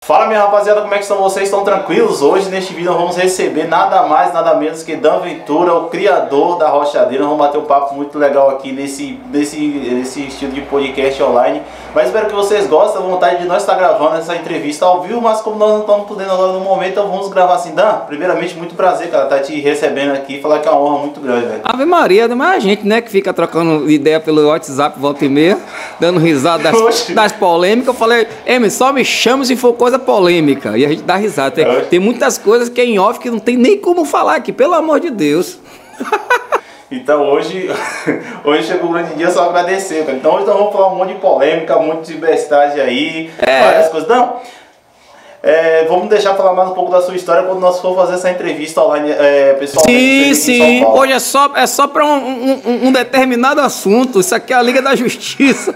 Fala, minha rapaziada, como é que estão vocês? Estão tranquilos? Hoje neste vídeo nós vamos receber nada mais, nada menos que Dan Ventura, o criador da Rochadeira. Nós vamos bater um papo muito legal aqui nesse estilo de podcast online. Mas espero que vocês gostem, a vontade de nós estar gravando essa entrevista ao vivo, mas como nós não estamos podendo agora no momento, então vamos gravar assim. Dan, primeiramente, muito prazer, cara, estar te recebendo aqui e falar que é uma honra muito grande, velho. Ave Maria, mas a gente, né, que fica trocando ideia pelo WhatsApp volta e meia, dando risada das polêmicas. Eu falei, só me chama se for coisa polêmica. E a gente dá risada. Tem muitas coisas que é em off que não tem nem como falar aqui, pelo amor de Deus. Então hoje chegou o grande dia, só agradecer, cara. Então hoje nós vamos falar um monte de polêmica, um monte de bestagem aí, várias coisas. Não, vamos deixar falar mais um pouco da sua história quando nós for fazer essa entrevista online, pessoalmente. Sim. Hoje é só para um determinado assunto. Isso aqui é a Liga da Justiça.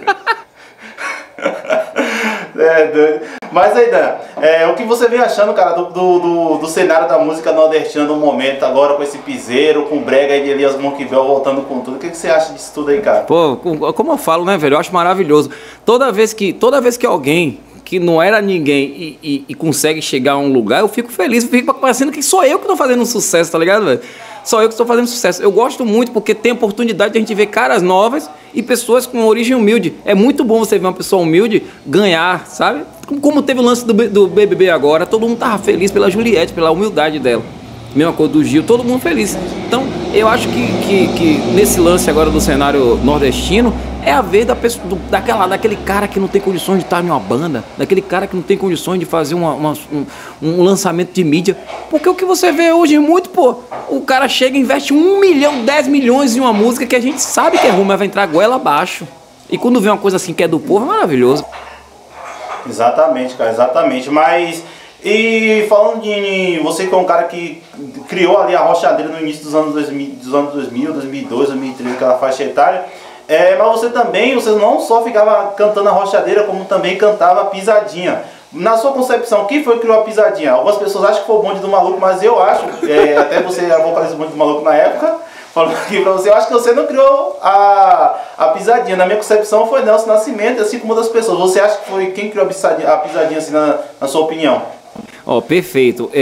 Doido. Mas aí, Dan, o que você vem achando, cara, do cenário da música nordestina no momento, agora com esse piseiro, com o brega aí de Elias Monquivel voltando com tudo? O que você acha disso tudo aí, cara? Pô, como eu falo, né, velho? Eu acho maravilhoso. Toda vez que alguém que não era ninguém e consegue chegar a um lugar, eu fico feliz, eu fico parecendo que sou eu que tô fazendo um sucesso, tá ligado, velho? Só eu que estou fazendo sucesso. Eu gosto muito porque tem a oportunidade de a gente ver caras novas e pessoas com origem humilde. É muito bom você ver uma pessoa humilde ganhar, sabe? Como teve o lance do BBB agora, todo mundo tava feliz pela Juliette, pela humildade dela. Mesma coisa do Gil, todo mundo feliz. Então, eu acho que nesse lance agora do cenário nordestino, é a vez daquele cara que não tem condições de estar em uma banda, daquele cara que não tem condições de fazer um lançamento de mídia. Porque o que você vê hoje muito, pô, o cara chega e investe 1 milhão, 10 milhões em uma música que a gente sabe que é ruim, mas vai entrar goela abaixo. E quando vê uma coisa assim que é do povo, é maravilhoso. Exatamente, cara, exatamente. Mas, e falando de você que é um cara que criou ali a Rochadeira no início dos anos 2000, 2002, 2003, aquela faixa etária, mas você não só ficava cantando a Rochadeira, como também cantava a Pisadinha. Na sua concepção, quem foi que criou a Pisadinha? Algumas pessoas acham que foi o Bonde do Maluco, mas eu acho, até você era vocalista do Bonde do Maluco na época, falando aqui pra você, eu acho que você não criou a Pisadinha. Na minha concepção foi Nelson Nascimento, assim como das pessoas. Você acha que foi quem criou a Pisadinha assim, na sua opinião? Perfeito.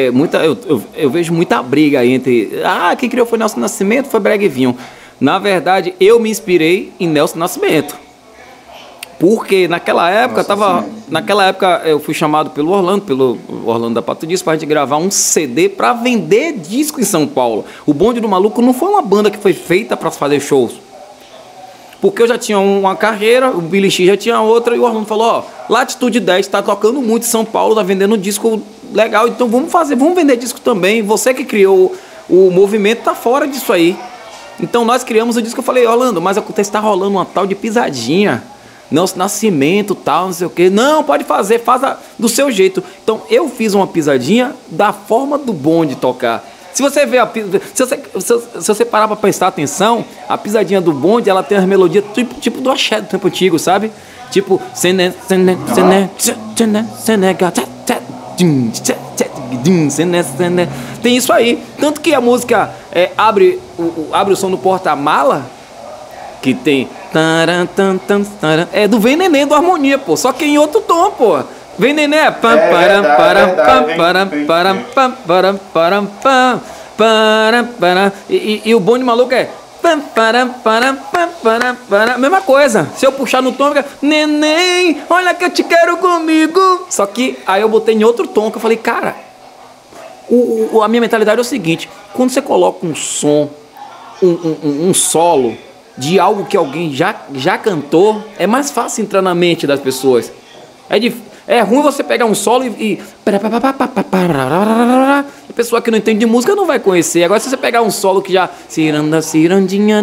Eu vejo muita briga aí entre... quem criou foi Nelson Nascimento, foi Brega e Vinho. Na verdade, eu me inspirei em Nelson Nascimento. Porque naquela época, eu fui chamado pelo Orlando da Pato Disco, pra gente gravar um CD pra vender disco em São Paulo. O Bonde do Maluco não foi uma banda que foi feita pra fazer shows. Porque eu já tinha uma carreira, o Billy X já tinha outra, e o Orlando falou, Latitude 10 tá tocando muito em São Paulo, tá vendendo disco legal, então vamos vender disco também. Você que criou o movimento tá fora disso aí. Então nós criamos o disco, eu falei, Orlando, mas acontece, tá rolando uma tal de Pisadinha, Nelson Nascimento, tal, não sei o que. Não, pode fazer, do seu jeito. Então eu fiz uma Pisadinha da forma do bonde tocar. Se você ver se você parar pra prestar atenção, a Pisadinha do bonde, ela tem as melodias tipo do axé do tempo antigo, sabe? Tipo, tem isso aí. Tanto que a música abre o som do porta-mala, que tem é do Vem Neném, do Harmonia, pô. Só que em outro tom, pô. Vem Neném e o Bonde Maluco é mesma coisa. Se eu puxar no tom, fica Neném, olha que eu te quero comigo. Só que aí eu botei em outro tom, que eu falei, cara, a minha mentalidade é o seguinte: quando você coloca um som, um solo de algo que alguém já cantou, é mais fácil entrar na mente das pessoas. É ruim você pegar um solo e a pessoa que não entende de música não vai conhecer. Agora, se você pegar um solo que já cirandinha,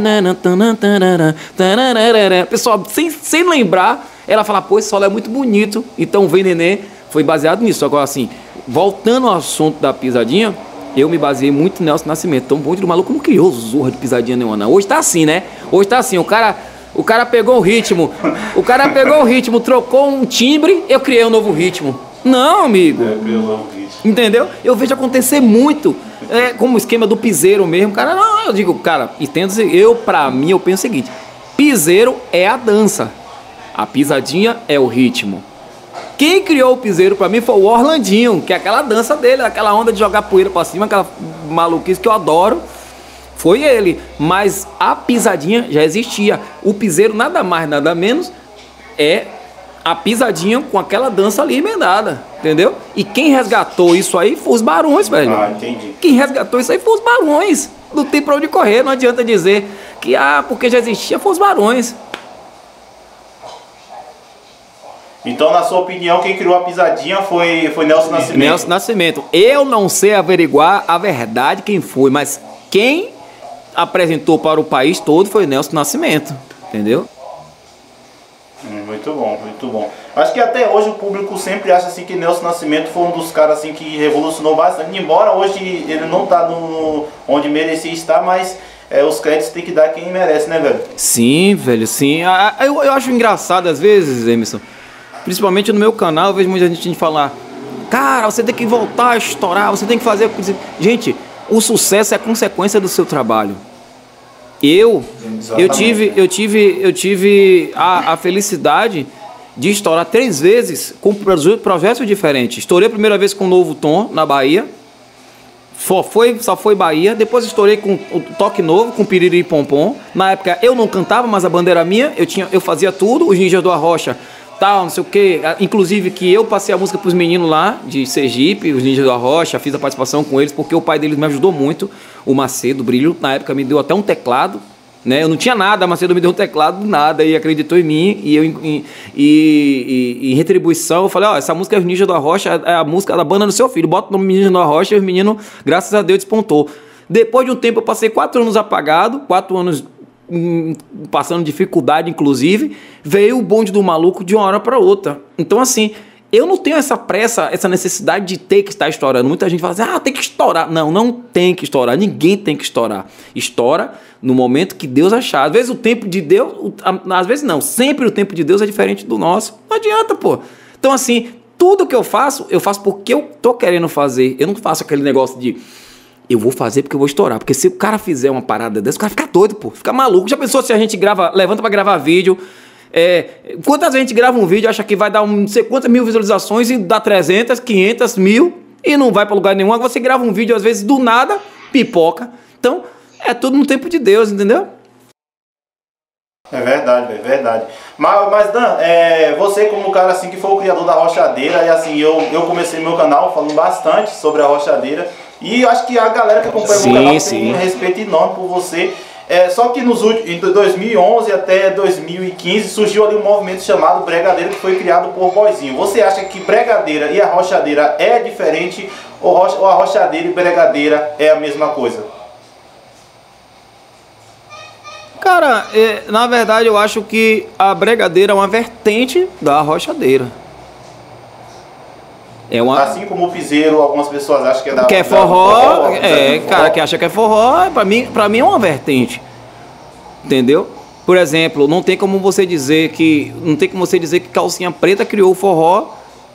a pessoa sem lembrar, ela fala, pô, esse solo é muito bonito. Então, Vem Neném foi baseado nisso. Agora, assim, voltando ao assunto da Pisadinha, eu me baseei muito em Nelson Nascimento. Então, o Bonde do Maluco não criou zorra de Pisadinha nenhuma, não. Hoje tá assim, né? Hoje tá assim, o cara pegou o ritmo, trocou um timbre, eu criei um novo ritmo. Não, amigo. Criou um novo ritmo. Entendeu? Eu vejo acontecer muito. Como o esquema do piseiro mesmo. Cara, não, eu digo, cara, entendo. Pra mim, eu penso o seguinte: piseiro é a dança, a pisadinha é o ritmo. Quem criou o piseiro pra mim foi o Orlandinho, que é aquela dança dele, aquela onda de jogar poeira pra cima, aquela maluquice que eu adoro. Foi ele, mas a pisadinha já existia. O piseiro nada mais, nada menos é a pisadinha com aquela dança ali emendada, entendeu? E quem resgatou isso aí foi os Barões, velho. Ah, entendi. Quem resgatou isso aí foi os Barões. Não tem pra onde correr, não adianta dizer que, porque já existia, foi os Barões. Então, na sua opinião, quem criou a pisadinha foi Nelson Nascimento? Nelson Nascimento. Eu não sei averiguar a verdade quem foi, mas quem apresentou para o país todo foi Nelson Nascimento, entendeu? Muito bom, muito bom. Acho que até hoje o público sempre acha assim que Nelson Nascimento foi um dos caras assim que revolucionou bastante. Embora hoje ele não tá onde merecia estar, mas os créditos tem que dar quem merece, né, velho? Sim, velho, sim. Eu acho engraçado às vezes, Emerson, principalmente no meu canal, eu vejo muita gente falar: cara, você tem que voltar a estourar, você tem que fazer... Gente, o sucesso é consequência do seu trabalho. Eu tive a felicidade de estourar 3 vezes com projetos diferentes. Estourei a primeira vez com o Novo Tom, na Bahia. Só foi Bahia. Depois estourei com o Toque Novo, com Piriri e Pompom. Na época eu não cantava, mas a banda era minha. Eu fazia tudo. Os Ninjas do Arrocha, tal, não sei o quê. Inclusive que eu passei a música pros meninos lá de Sergipe, os Ninjas do Arrocha. Fiz a participação com eles, porque o pai deles me ajudou muito. O Macedo Brilho, na época, me deu até um teclado. Né? Eu não tinha nada, mas Macedo me deu um teclado do nada e acreditou em mim. E eu, em retribuição, eu falei: essa música é os Ninjas do Arrocha, é a música da banda do seu filho. Bota o nome Ninjas do Arrocha e os meninos, graças a Deus, despontou. Depois de um tempo, eu passei 4 anos apagado, 4 anos passando dificuldade, inclusive. Veio o bonde do maluco de uma hora para outra. Então, assim, eu não tenho essa pressa, essa necessidade de ter que estar estourando. Muita gente fala assim: tem que estourar. Não, não tem que estourar. Ninguém tem que estourar. Estoura no momento que Deus achar. Às vezes o tempo de Deus... Às vezes não. Sempre o tempo de Deus é diferente do nosso. Não adianta, pô. Então, assim, tudo que eu faço porque eu tô querendo fazer. Eu não faço aquele negócio de... eu vou fazer porque eu vou estourar. Porque se o cara fizer uma parada dessa, o cara fica doido, pô. Fica maluco. Já pensou se a gente levanta pra gravar vídeo... quantas vezes a gente grava um vídeo, acha que vai dar não sei quantas mil visualizações e dá 300, 500, 1000 e não vai pra lugar nenhum. Você grava um vídeo, às vezes, do nada, pipoca. Então, é tudo no tempo de Deus, entendeu? É verdade, é verdade. Mas Dan, você como cara assim que foi o criador da Rochadeira, e assim, eu comecei meu canal falando bastante sobre a Rochadeira, e eu acho que a galera que acompanha o meu canal tem um respeito enorme por você. Só que em 2011 até 2015 surgiu ali um movimento chamado Bregadeira, que foi criado por Boizinho. Você acha que Bregadeira e a Rochadeira é diferente, ou a Rochadeira e Bregadeira é a mesma coisa? Cara, na verdade eu acho que a Bregadeira é uma vertente da Rochadeira. Assim como o piseiro, algumas pessoas acham que é da... Que é forró, cara que acha que é forró, pra mim é uma vertente. Entendeu? Por exemplo, não tem como você dizer que Calcinha Preta criou forró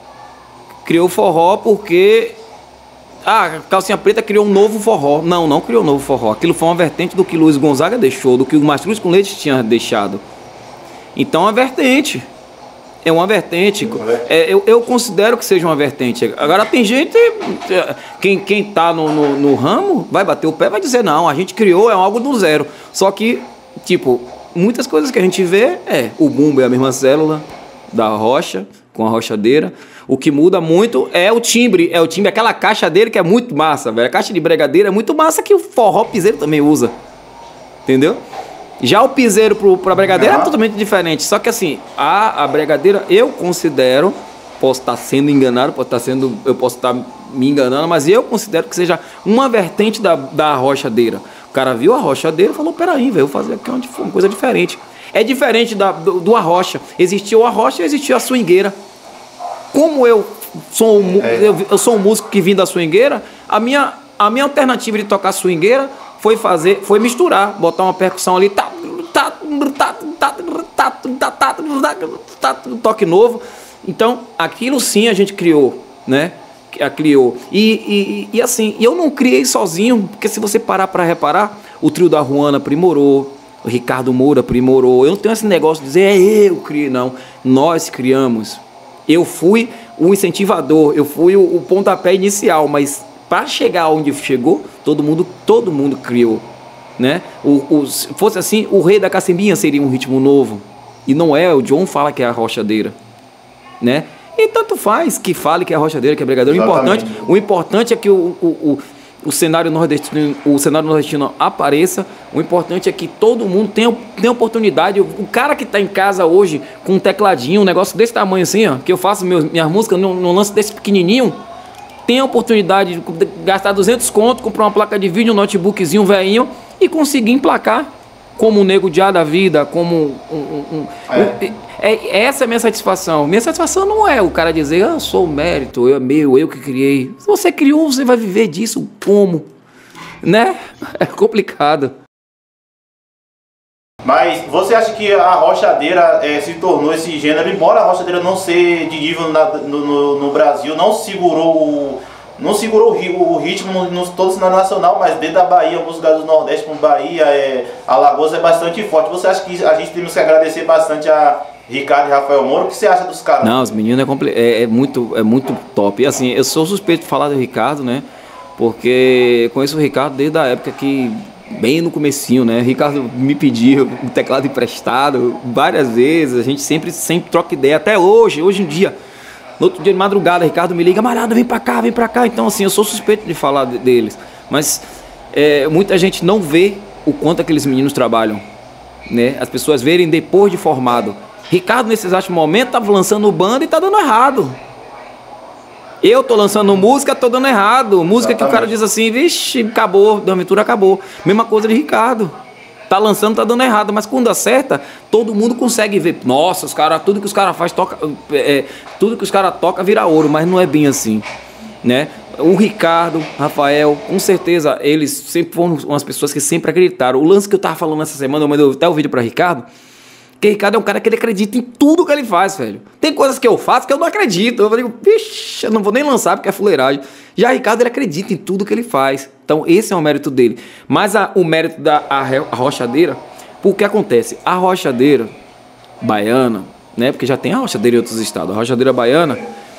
porque Calcinha Preta criou um novo forró. Não criou um novo forró. Aquilo foi uma vertente do que Luiz Gonzaga deixou, do que o Mastruz com Leite tinha deixado. Então é uma vertente. É uma vertente. Eu considero que seja uma vertente. Agora tem gente, quem tá no ramo vai bater o pé, vai dizer: não, a gente criou, é algo do zero. Só que, tipo, muitas coisas que a gente vê o bumbo é a mesma célula da rocha, com a rochadeira. O que muda muito é o timbre, aquela caixa dele que é muito massa, velho. A caixa de Bregadeira é muito massa, que o forró piseiro também usa. Entendeu? Já o piseiro pra Bregadeira é totalmente diferente. Só que assim, a Bregadeira eu considero, posso estar sendo enganado, eu posso estar me enganando, mas eu considero que seja uma vertente da rochadeira. O cara viu a rochadeira e falou: peraí, velho, eu vou fazer aqui uma coisa diferente. É diferente do arrocha. Existiu o arrocha e existiu a swingueira. Como eu sou um músico que vim da swingueira, a minha alternativa de tocar swingueira foi misturar, botar uma percussão ali, toque novo. Então, aquilo sim a gente criou, né? E assim, eu não criei sozinho, porque se você parar para reparar, o trio da Ruana aprimorou, o Ricardo Moura aprimorou. Eu não tenho esse negócio de dizer eu criei, não. Nós criamos. Eu fui o incentivador, eu fui o pontapé inicial, mas para chegar onde chegou, todo mundo criou, né? Se fosse assim, o Rei da Cacimbinha seria um ritmo novo. E não é, o John fala que é a rochadeira, né? E tanto faz que fale que é a rochadeira, que é brigadeiro. O importante é que o cenário nordestino apareça. O importante é que todo mundo tenha oportunidade. O cara que está em casa hoje com um tecladinho, um negócio desse tamanho assim, ó, que eu faço minhas músicas num lance desse pequenininho, tem a oportunidade de gastar 200 conto, comprar uma placa de vídeo, um notebookzinho velhinho e conseguir emplacar como um nego de A da vida, como essa é a minha satisfação. Minha satisfação não é o cara dizer, eu sou o mérito, eu que criei. Se você criou, você vai viver disso como? Né? É complicado. Mas você acha que a rochadeira se tornou esse gênero, embora a rochadeira não ser de nível no Brasil, não segurou o ritmo todo o cenário nacional, mas dentro da Bahia, alguns lugares do Nordeste, como Bahia, Alagoas, é bastante forte. Você acha que a gente temos que agradecer bastante a Ricardo e Rafael Moura? O que você acha dos caras? Não, os meninos é muito top. E assim, eu sou suspeito de falar do Ricardo, né? Porque conheço o Ricardo desde a época que, bem no comecinho, né? O Ricardo me pediu um teclado emprestado várias vezes, a gente sempre troca ideia, até hoje em dia. No outro dia de madrugada, Ricardo me liga, Malhado, vem pra cá. Então, assim, eu sou suspeito de falar deles. Mas muita gente não vê o quanto aqueles meninos trabalham, né? As pessoas verem depois de formado. Ricardo, nesse exato momento, tava lançando banda e tá dando errado. Eu tô lançando música, tô dando errado. Música que o cara diz assim, vixe, acabou, a aventura acabou. Mesma coisa de Ricardo. Tá lançando, tá dando errado, mas quando acerta, todo mundo consegue ver. Nossa, tudo que os caras faz toca, tudo que os caras toca vira ouro, mas não é bem assim, né? O Ricardo, Rafael, com certeza eles sempre foram umas pessoas que sempre acreditaram. O lance que eu tava falando essa semana, eu mandei até o vídeo para Ricardo. Porque Ricardo é um cara que ele acredita em tudo que ele faz, velho. Tem coisas que eu faço que eu não acredito. Eu digo, vixe, eu não vou nem lançar porque é fuleiragem. Já Ricardo, ele acredita em tudo que ele faz. Então, esse é o mérito dele. Mas o mérito da rochadeira, por que acontece? A rochadeira baiana, né? Porque já tem a rochadeira em outros estados. A rochadeira baiana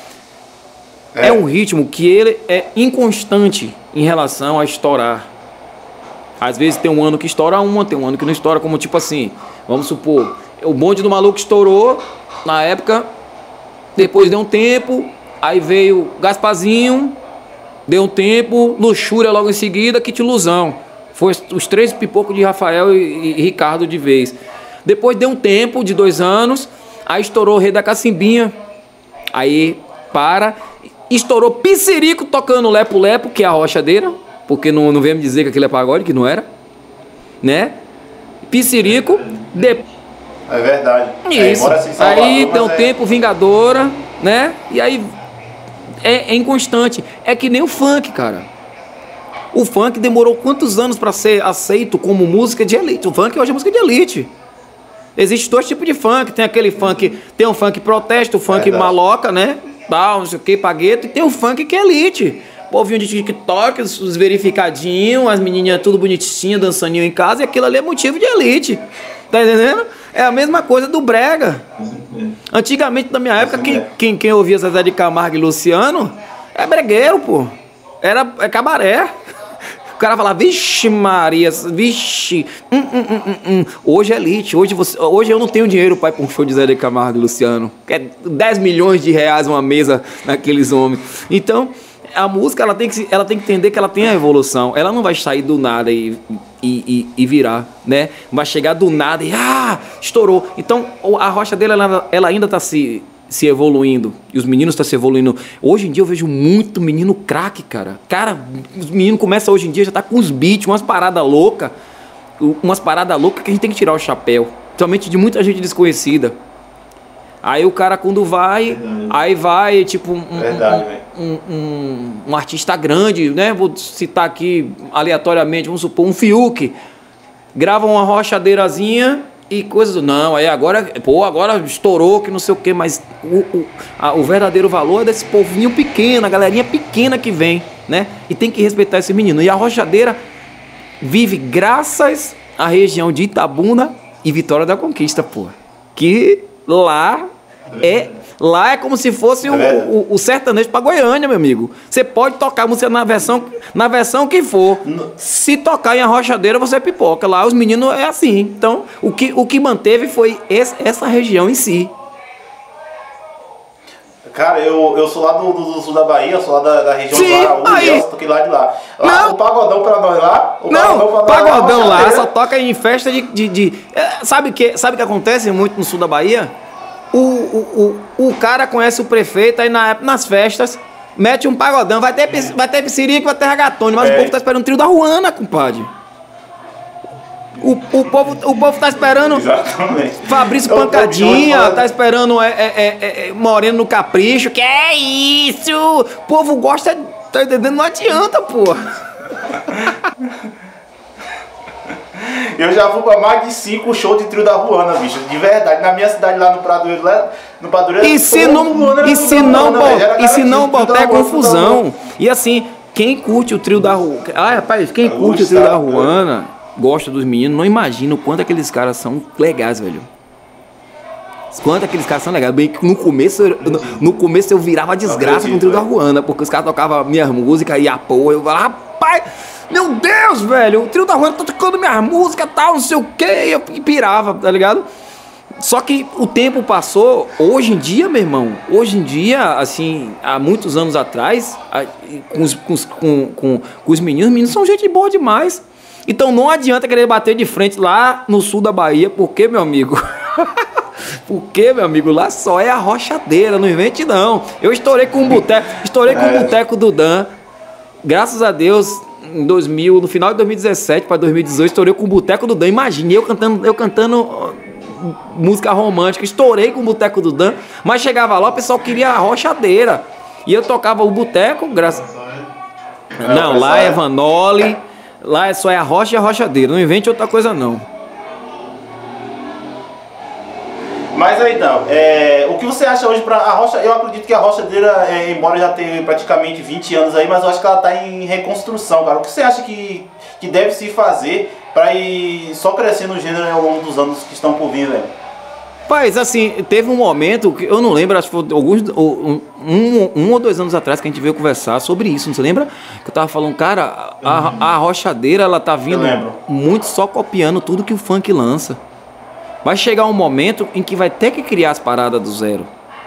é um ritmo que ele é inconstante em relação a estourar. Às vezes tem um ano que estoura uma, tem um ano que não estoura, como tipo assim, vamos supor, o Bonde do Maluco estourou na época, depois deu um tempo, aí veio Gasparzinho, deu um tempo, Luxúria logo em seguida, Kit Ilusão. Foi os 3 pipocos de Rafael e Ricardo de vez. Depois deu um tempo de 2 anos, aí estourou o Rei da Cacimbinha, aí estourou Pissirico tocando Lepo Lepo, que é a rochadeira, porque não veio me dizer que aquilo é pagode, que não era, né? Pissirico, É verdade. Isso. Aí deu um tempo, Vingadora, né? E aí é inconstante. É que nem o funk, cara. O funk demorou quantos anos para ser aceito como música de elite? O funk hoje é música de elite. Existem 2 tipos de funk. Tem aquele funk, tem um funk protesto, o funk maloca, né? Tal, não sei o que, pagueto. E tem o funk que é elite. Povinho de TikTok, os verificadinhos, as menininhas tudo bonitinhas, dançaninho em casa, e aquilo ali é motivo de elite. Tá entendendo? É a mesma coisa do brega. Antigamente, na minha época, quem ouvia Zezé de Camargo e Luciano é bregueiro, pô. É cabaré. O cara falava, vixe Maria, vixe. Hoje é elite. Hoje eu não tenho dinheiro para ir para um show de Zezé de Camargo e Luciano. É 10 milhões de reais uma mesa naqueles homens. Então, a música ela tem que entender que ela tem a evolução. Ela não vai sair do nada e virar, né? Vai chegar do nada e estourou. Então a rocha dele ela ainda está se evoluindo. E os meninos estão se evoluindo. Hoje em dia eu vejo muito menino craque, cara. Os meninos começam hoje em dia já tá com uns beats, umas paradas loucas. Umas paradas loucas que a gente tem que tirar o chapéu. Principalmente de muita gente desconhecida. Aí o cara quando vai, aí vai tipo um artista grande, né? Vou citar aqui aleatoriamente, vamos supor, um Fiuk. Grava uma rochadeirazinha e coisas. Não, aí agora estourou, que não sei o que, mas o verdadeiro valor é desse povinho pequeno, a galerinha pequena que vem, né? E tem que respeitar esse menino. E a rochadeira vive graças à região de Itabuna e Vitória da Conquista, pô. Que lá Lá é como se fosse o sertanejo pra Goiânia, meu amigo. Você pode tocar a música na versão que for. Se tocar em Arrochadeira, você pipoca. Lá os meninos é assim. Então, o que manteve foi essa região em si. Cara, eu sou lá do sul da Bahia, eu sou lá da região Sim, do Araújo, eu toquei lá de lá. Não. O pagodão pra nós lá, Pagodão lá só toca em festa sabe o que acontece muito no sul da Bahia? O cara conhece o prefeito, aí nas festas, mete um pagodão, vai ter psirica, vai ter ragatone, mas o povo tá esperando o trio da Ruana, compadre. O povo tá esperando. Exatamente. Fabrício Pancadinha, tá esperando Moreno no Capricho. Que é isso? O povo gosta, tá entendendo? Não adianta, porra. Eu já fui pra mais de 5 shows de trio da Ruana, bicho. De verdade. Na minha cidade, lá no Pradoeiro, E se não botar confusão. E assim, quem curte o trio da Ruana. Ah, rapaz, quem curte o trio da Ruana, gosta dos meninos, não imagina o quanto aqueles caras são legais, velho. Quanto aqueles caras são legais. Bem que no começo eu virava desgraça com o trio da Ruana, porque os caras tocavam minhas músicas e apoio. Eu falava, rapaz, meu Deus, velho, o trio da Ruana tá tocando minhas músicas e tal, não sei o que, e eu pirava, tá ligado? Só que o tempo passou, hoje em dia, meu irmão, assim, há muitos anos atrás, com os meninos são gente boa demais. Então não adianta querer bater de frente lá no sul da Bahia, porque, meu amigo, lá só é a Arrochadeira, não invente não. Eu estourei com o boteco do Dan, graças a Deus, no final de 2017 para 2018, estourei com o boteco do Dan. Imagine, eu cantando música romântica, estourei com o boteco do Dan, mas chegava lá, o pessoal queria a Arrochadeira. E eu tocava o boteco, Não, lá é Vanoli. Lá só é a rocha e a rochadeira. Não invente outra coisa, não. Mas aí, então, o que você acha hoje pra a rocha? Eu acredito que a rochadeira, embora já tenha praticamente 20 anos aí, mas eu acho que ela tá em reconstrução, cara. O que você acha que deve se fazer pra ir só crescendo o gênero ao longo dos anos que estão por vir, velho? Rapaz, assim, teve um momento que eu não lembro, acho que foi um ou 2 anos atrás que a gente veio conversar sobre isso, não se lembra? Que eu tava falando, cara, a Arrochadeira, ela tá vindo muito só copiando tudo que o funk lança. Vai chegar um momento em que vai ter que criar as paradas do zero.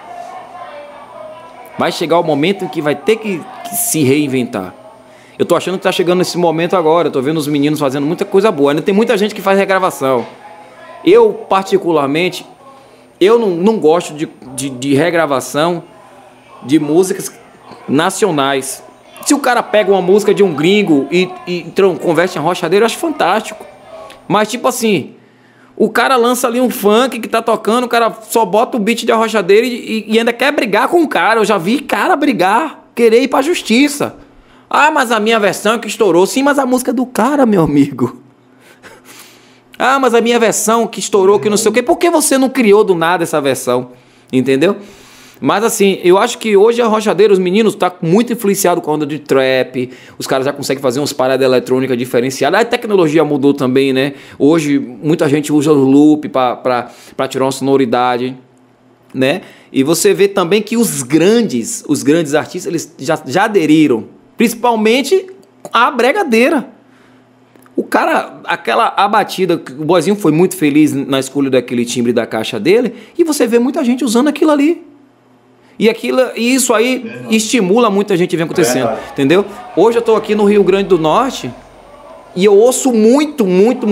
Vai chegar o momento em que vai ter que se reinventar. Eu tô achando que tá chegando nesse momento agora, eu tô vendo os meninos fazendo muita coisa boa. Ainda tem muita gente que faz regravação. Eu, particularmente, eu não gosto de regravação de músicas nacionais. Se o cara pega uma música de um gringo e converte em Arrochadeira, eu acho fantástico. Mas tipo assim, o cara lança ali um funk que tá tocando, o cara só bota o beat de Arrochadeira e ainda quer brigar com o cara. Eu já vi cara brigar, querer ir pra justiça. Ah, mas a minha versão é que estourou. Sim, mas a música é do cara, meu amigo. Ah, mas a minha versão que estourou, que não sei o quê. Por que você não criou do nada essa versão? Entendeu? Mas assim, eu acho que hoje a Arrochadeira, os meninos tá muito influenciado com a onda de trap. Os caras já conseguem fazer umas paradas eletrônicas diferenciadas. A tecnologia mudou também, né? Hoje muita gente usa o loop pra tirar uma sonoridade, né? E você vê também que os grandes artistas, eles já aderiram. Principalmente a bregadeira. O cara, a batida, o Boizinho foi muito feliz na escolha daquele timbre da caixa dele, e você vê muita gente usando aquilo ali. E isso aí estimula muita gente a ver acontecendo, entendeu? Hoje eu tô aqui no Rio Grande do Norte e eu ouço muito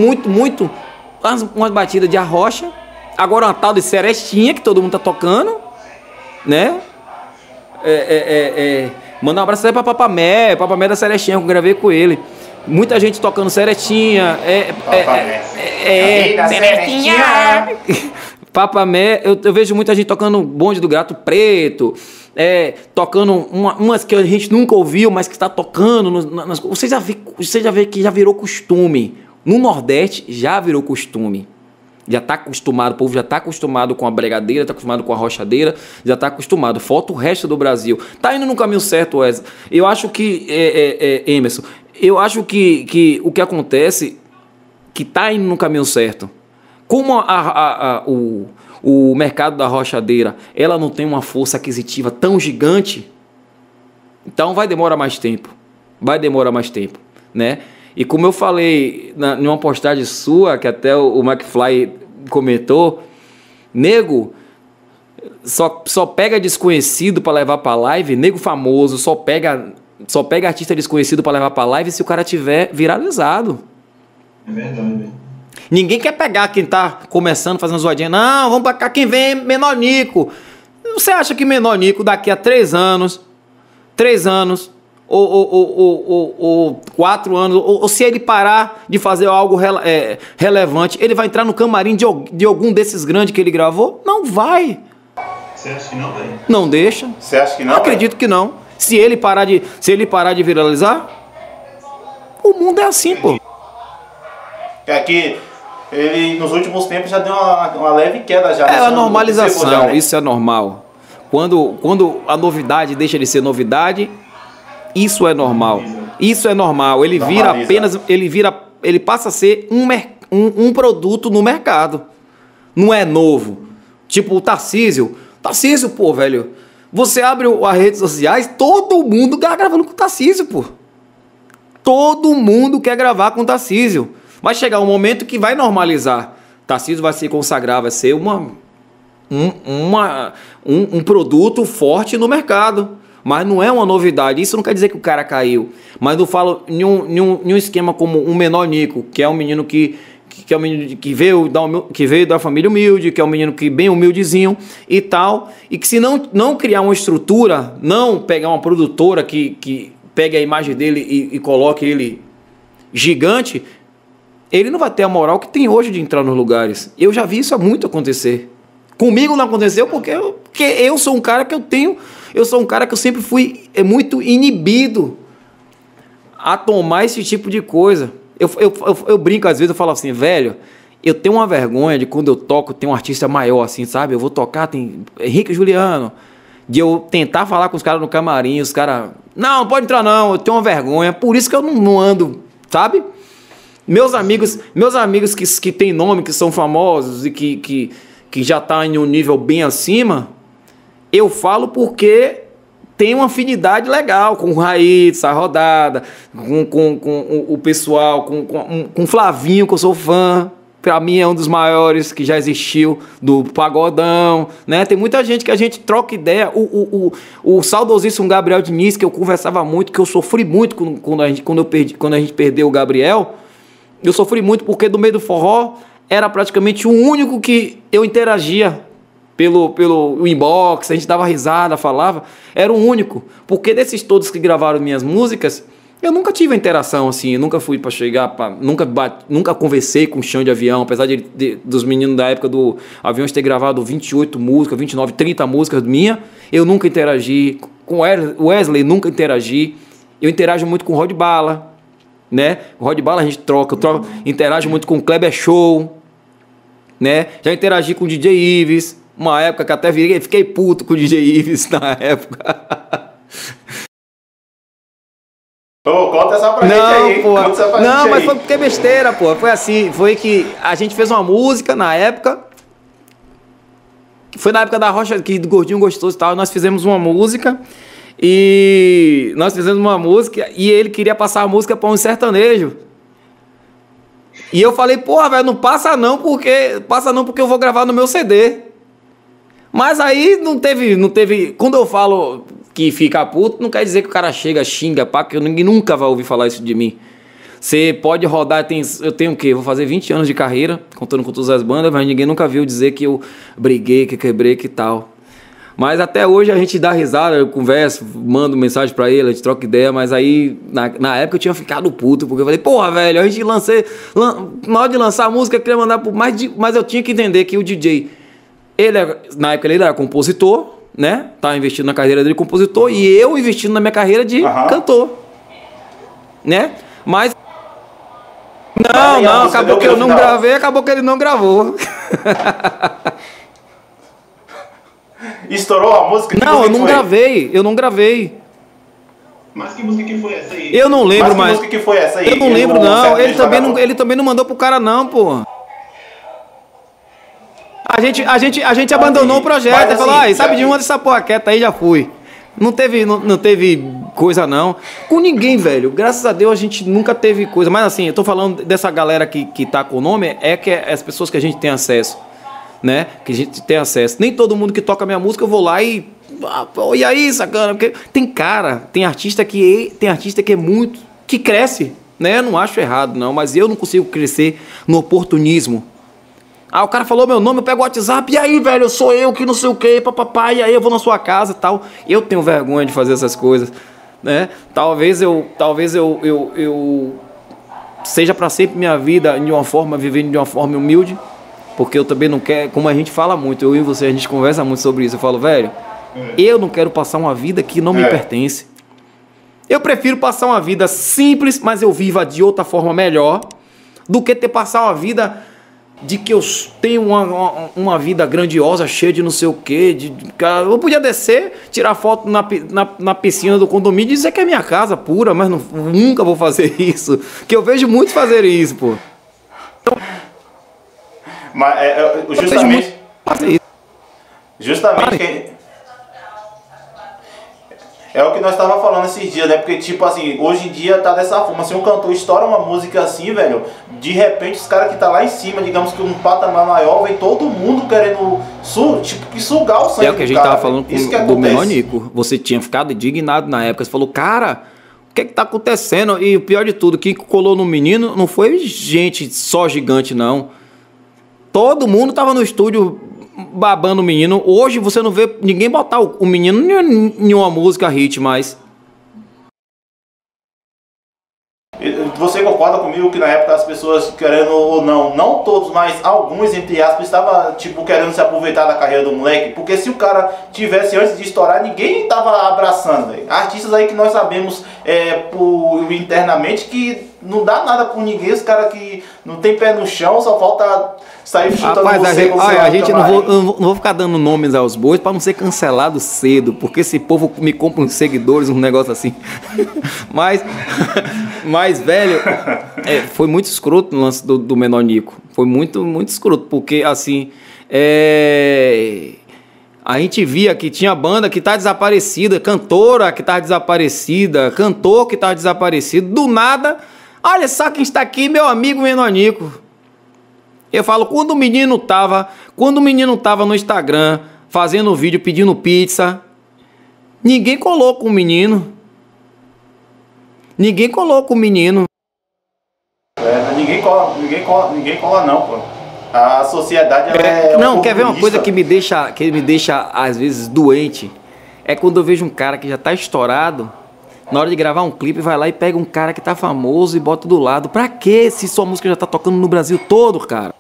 umas batidas de arrocha. Agora uma tal de serestinha que todo mundo tá tocando, né? Mandar um abraço aí pra Papamé da Serestinha, que eu gravei com ele. Muita gente tocando Serestinha. Serestinha! Papamé, eu vejo muita gente tocando Bonde do Gato Preto, tocando umas que a gente nunca ouviu, mas que está tocando. Você já vê que já virou costume. No Nordeste já virou costume. Já está acostumado, o povo já está acostumado com a bregadeira, está acostumado com a rochadeira, já está acostumado. Falta o resto do Brasil. Tá indo no caminho certo, Wesley. Eu acho que, Emerson, eu acho que o que acontece, que tá indo no caminho certo. Como o mercado da rochadeira, ela não tem uma força aquisitiva tão gigante, então vai demorar mais tempo. Vai demorar mais tempo, né? E como eu falei em uma postagem sua, que até o McFly comentou, nego só pega desconhecido para levar para live, nego famoso só pega artista desconhecido para levar para live se o cara tiver viralizado. É verdade. Ninguém quer pegar quem tá começando, fazendo zoadinha. Não, vamos pra cá quem vem, Menor Nico. Você acha que Menor Nico daqui a 3 anos, ou 4 anos, ou se ele parar de fazer algo relevante, ele vai entrar no camarim de algum desses grandes que ele gravou? Não vai. Você acha que não, velho? Não deixa. Você acha que não? Acredito que não. Se ele parar de viralizar, o mundo é assim, pô. É que ele, nos últimos tempos, já deu uma leve queda já. É a normalização, né? Isso é normal. Quando a novidade deixa de ser novidade, isso é normal. Isso é normal. Ele vira apenas, ele passa a ser um produto no mercado. Não é novo. Tipo o Tarcísio. Tarcísio, pô, velho. Você abre as redes sociais, todo mundo tá gravando com o Tarcísio, pô. Todo mundo quer gravar com o Tarcísio. Vai chegar um momento que vai normalizar. Tarcísio vai se consagrar, vai ser um produto forte no mercado. Mas não é uma novidade. Isso não quer dizer que o cara caiu. Mas eu falo em um esquema como um Menor Nico, que é um menino que é um menino que veio da família humilde, que é um menino que bem humildezinho e tal. E que se não criar uma estrutura, não pegar uma produtora que pegue a imagem dele e coloque ele gigante, ele não vai ter a moral que tem hoje de entrar nos lugares. Eu já vi isso muito acontecer. Comigo não aconteceu porque eu sou um cara que eu sou um cara que eu sempre fui muito inibido a tomar esse tipo de coisa. Eu brinco às vezes, eu falo assim, velho, eu tenho uma vergonha de quando eu toco, tem um artista maior assim, sabe? Eu vou tocar, tem Henrique e Juliano, de eu tentar falar com os caras no camarim, os caras, não pode entrar não, eu tenho uma vergonha, por isso que eu não ando, sabe? Meus amigos que têm nome, que são famosos e que já tá em um nível bem acima, eu falo porque tem uma afinidade legal com o Raíssa, a Rodada, com o pessoal, com o Flavinho, que eu sou fã. Pra mim é um dos maiores que já existiu, do Pagodão, né? Tem muita gente que a gente troca ideia. O saudosíssimo Gabriel Diniz, que eu conversava muito, que eu sofri muito quando a gente perdeu o Gabriel. Eu sofri muito porque do meio do forró era praticamente o único que eu interagia pelo inbox, a gente dava risada, falava, era o único, porque desses todos que gravaram minhas músicas, eu nunca tive interação assim, eu nunca fui para chegar, nunca conversei com o Chão de Avião, apesar dos meninos da época do Aviões ter gravado 28 músicas, 29, 30 músicas minha, eu nunca interagi, com o Wesley nunca interagi, eu interajo muito com o Rod Bala, né, o Rod Bala a gente interajo muito com o Kleber Show, né, já interagi com o DJ Ives, uma época que até fiquei puto com o DJ Ives na época. Ô, conta essa pra gente aí. Pô. Conta essa pra não, gente mas aí. foi porque besteira, pô. Foi assim, foi que a gente fez uma música na época. Foi na época da Rocha, que do Gordinho Gostoso e tal. Nós fizemos uma música. E ele queria passar a música pra um sertanejo. E eu falei, porra, velho, não passa não porque eu vou gravar no meu CD. Mas aí não teve. Quando eu falo que fica puto, não quer dizer que o cara chega, xinga, pá, que ninguém nunca vai ouvir falar isso de mim. Você pode rodar, eu tenho o quê? Vou fazer 20 anos de carreira, contando com todas as bandas, mas ninguém nunca viu dizer que eu briguei, que quebrei, que tal. Mas até hoje a gente dá risada, eu converso, mando mensagem pra ele, a gente troca ideia, mas aí na época eu tinha ficado puto, porque eu falei, porra, velho, a gente na hora de lançar a música, eu queria mandar por mas eu tinha que entender que o DJ, na época ele era compositor, né? Tava investindo na carreira dele de compositor e eu investindo na minha carreira de cantor, né? Mas não, acabou que eu não gravei, acabou que ele não gravou. Estourou a música? Não, eu não gravei. Mas que música que foi essa aí? Eu não lembro mais. Que música que foi essa aí? Eu não lembro não. Ele também não mandou pro cara não, pô. A gente abandonou o projeto. Mas, Ele falou, assim, sabe de uma dessa porra quieta aí, já fui. Não teve coisa, não. Com ninguém, velho. Graças a Deus a gente nunca teve coisa. Mas assim, eu tô falando dessa galera que tá com o nome, que é as pessoas que a gente tem acesso, né? Que a gente tem acesso. Nem todo mundo que toca minha música eu vou lá e... E aí, sacana? Porque tem artista que é muito... Que cresce, né? Eu não acho errado, não. Mas eu não consigo crescer no oportunismo. O cara falou meu nome, eu pego o WhatsApp, e aí, velho, sou eu que não sei o que, papapá, e aí eu vou na sua casa e tal. Eu tenho vergonha de fazer essas coisas, né? Talvez eu seja para sempre minha vida vivendo de uma forma humilde, porque eu também não quero, como a gente fala muito, eu e você, a gente conversa muito sobre isso, eu falo, velho, eu não quero passar uma vida que não me pertence. Eu prefiro passar uma vida simples, mas eu viva de outra forma melhor, do que ter passar uma vida de que eu tenho uma vida grandiosa, cheia de não sei o quê. Eu podia descer, tirar foto na piscina do condomínio e dizer que é minha casa pura, mas nunca vou fazer isso. Que eu vejo muitos fazerem isso, pô. Então, mas justamente é o que nós estávamos falando esses dias, né? Porque, tipo assim, hoje em dia tá dessa forma. Se um cantor estoura uma música assim, velho, de repente os caras que tá lá em cima, digamos que um patamar maior, vem todo mundo querendo sugar o sangue. É o que a gente tava falando do Menor Nico. Você tinha ficado indignado na época. Você falou, cara, o que tá acontecendo? E o pior de tudo, quem colou no menino não foi gente só gigante, não. Todo mundo tava no estúdio babando o menino. Hoje você não vê ninguém botar o menino em uma música hit mais. Você concorda comigo que na época as pessoas, querendo ou não todos, mas alguns, entre aspas, estavam tipo, querendo se aproveitar da carreira do moleque? Porque se o cara tivesse antes de estourar, ninguém tava abraçando, véio. Artistas aí que nós sabemos internamente que não dá nada por ninguém, os caras que não tem pé no chão, só falta sair chutando. Rapaz, a gente não vou ficar dando nomes aos bois para não ser cancelado cedo, porque esse povo me compra uns seguidores, um negócio assim. mas velho, foi muito escroto no lance do Menor Nico. Foi muito, muito escroto, porque assim, a gente via que tinha banda que tá desaparecida, cantora que tá desaparecida, cantor que tá desaparecido, do nada, olha só quem está aqui, meu amigo Menor Nico. Eu falo, quando o menino tava no Instagram, fazendo vídeo, pedindo pizza, ninguém colou com o menino. Ninguém colou com o menino. Ninguém cola não, pô. A sociedade não, quer ver uma coisa que me deixa às vezes doente? É quando eu vejo um cara que já tá estourado, na hora de gravar um clipe, vai lá e pega um cara que tá famoso e bota do lado. Pra quê? Se sua música já tá tocando no Brasil todo, cara.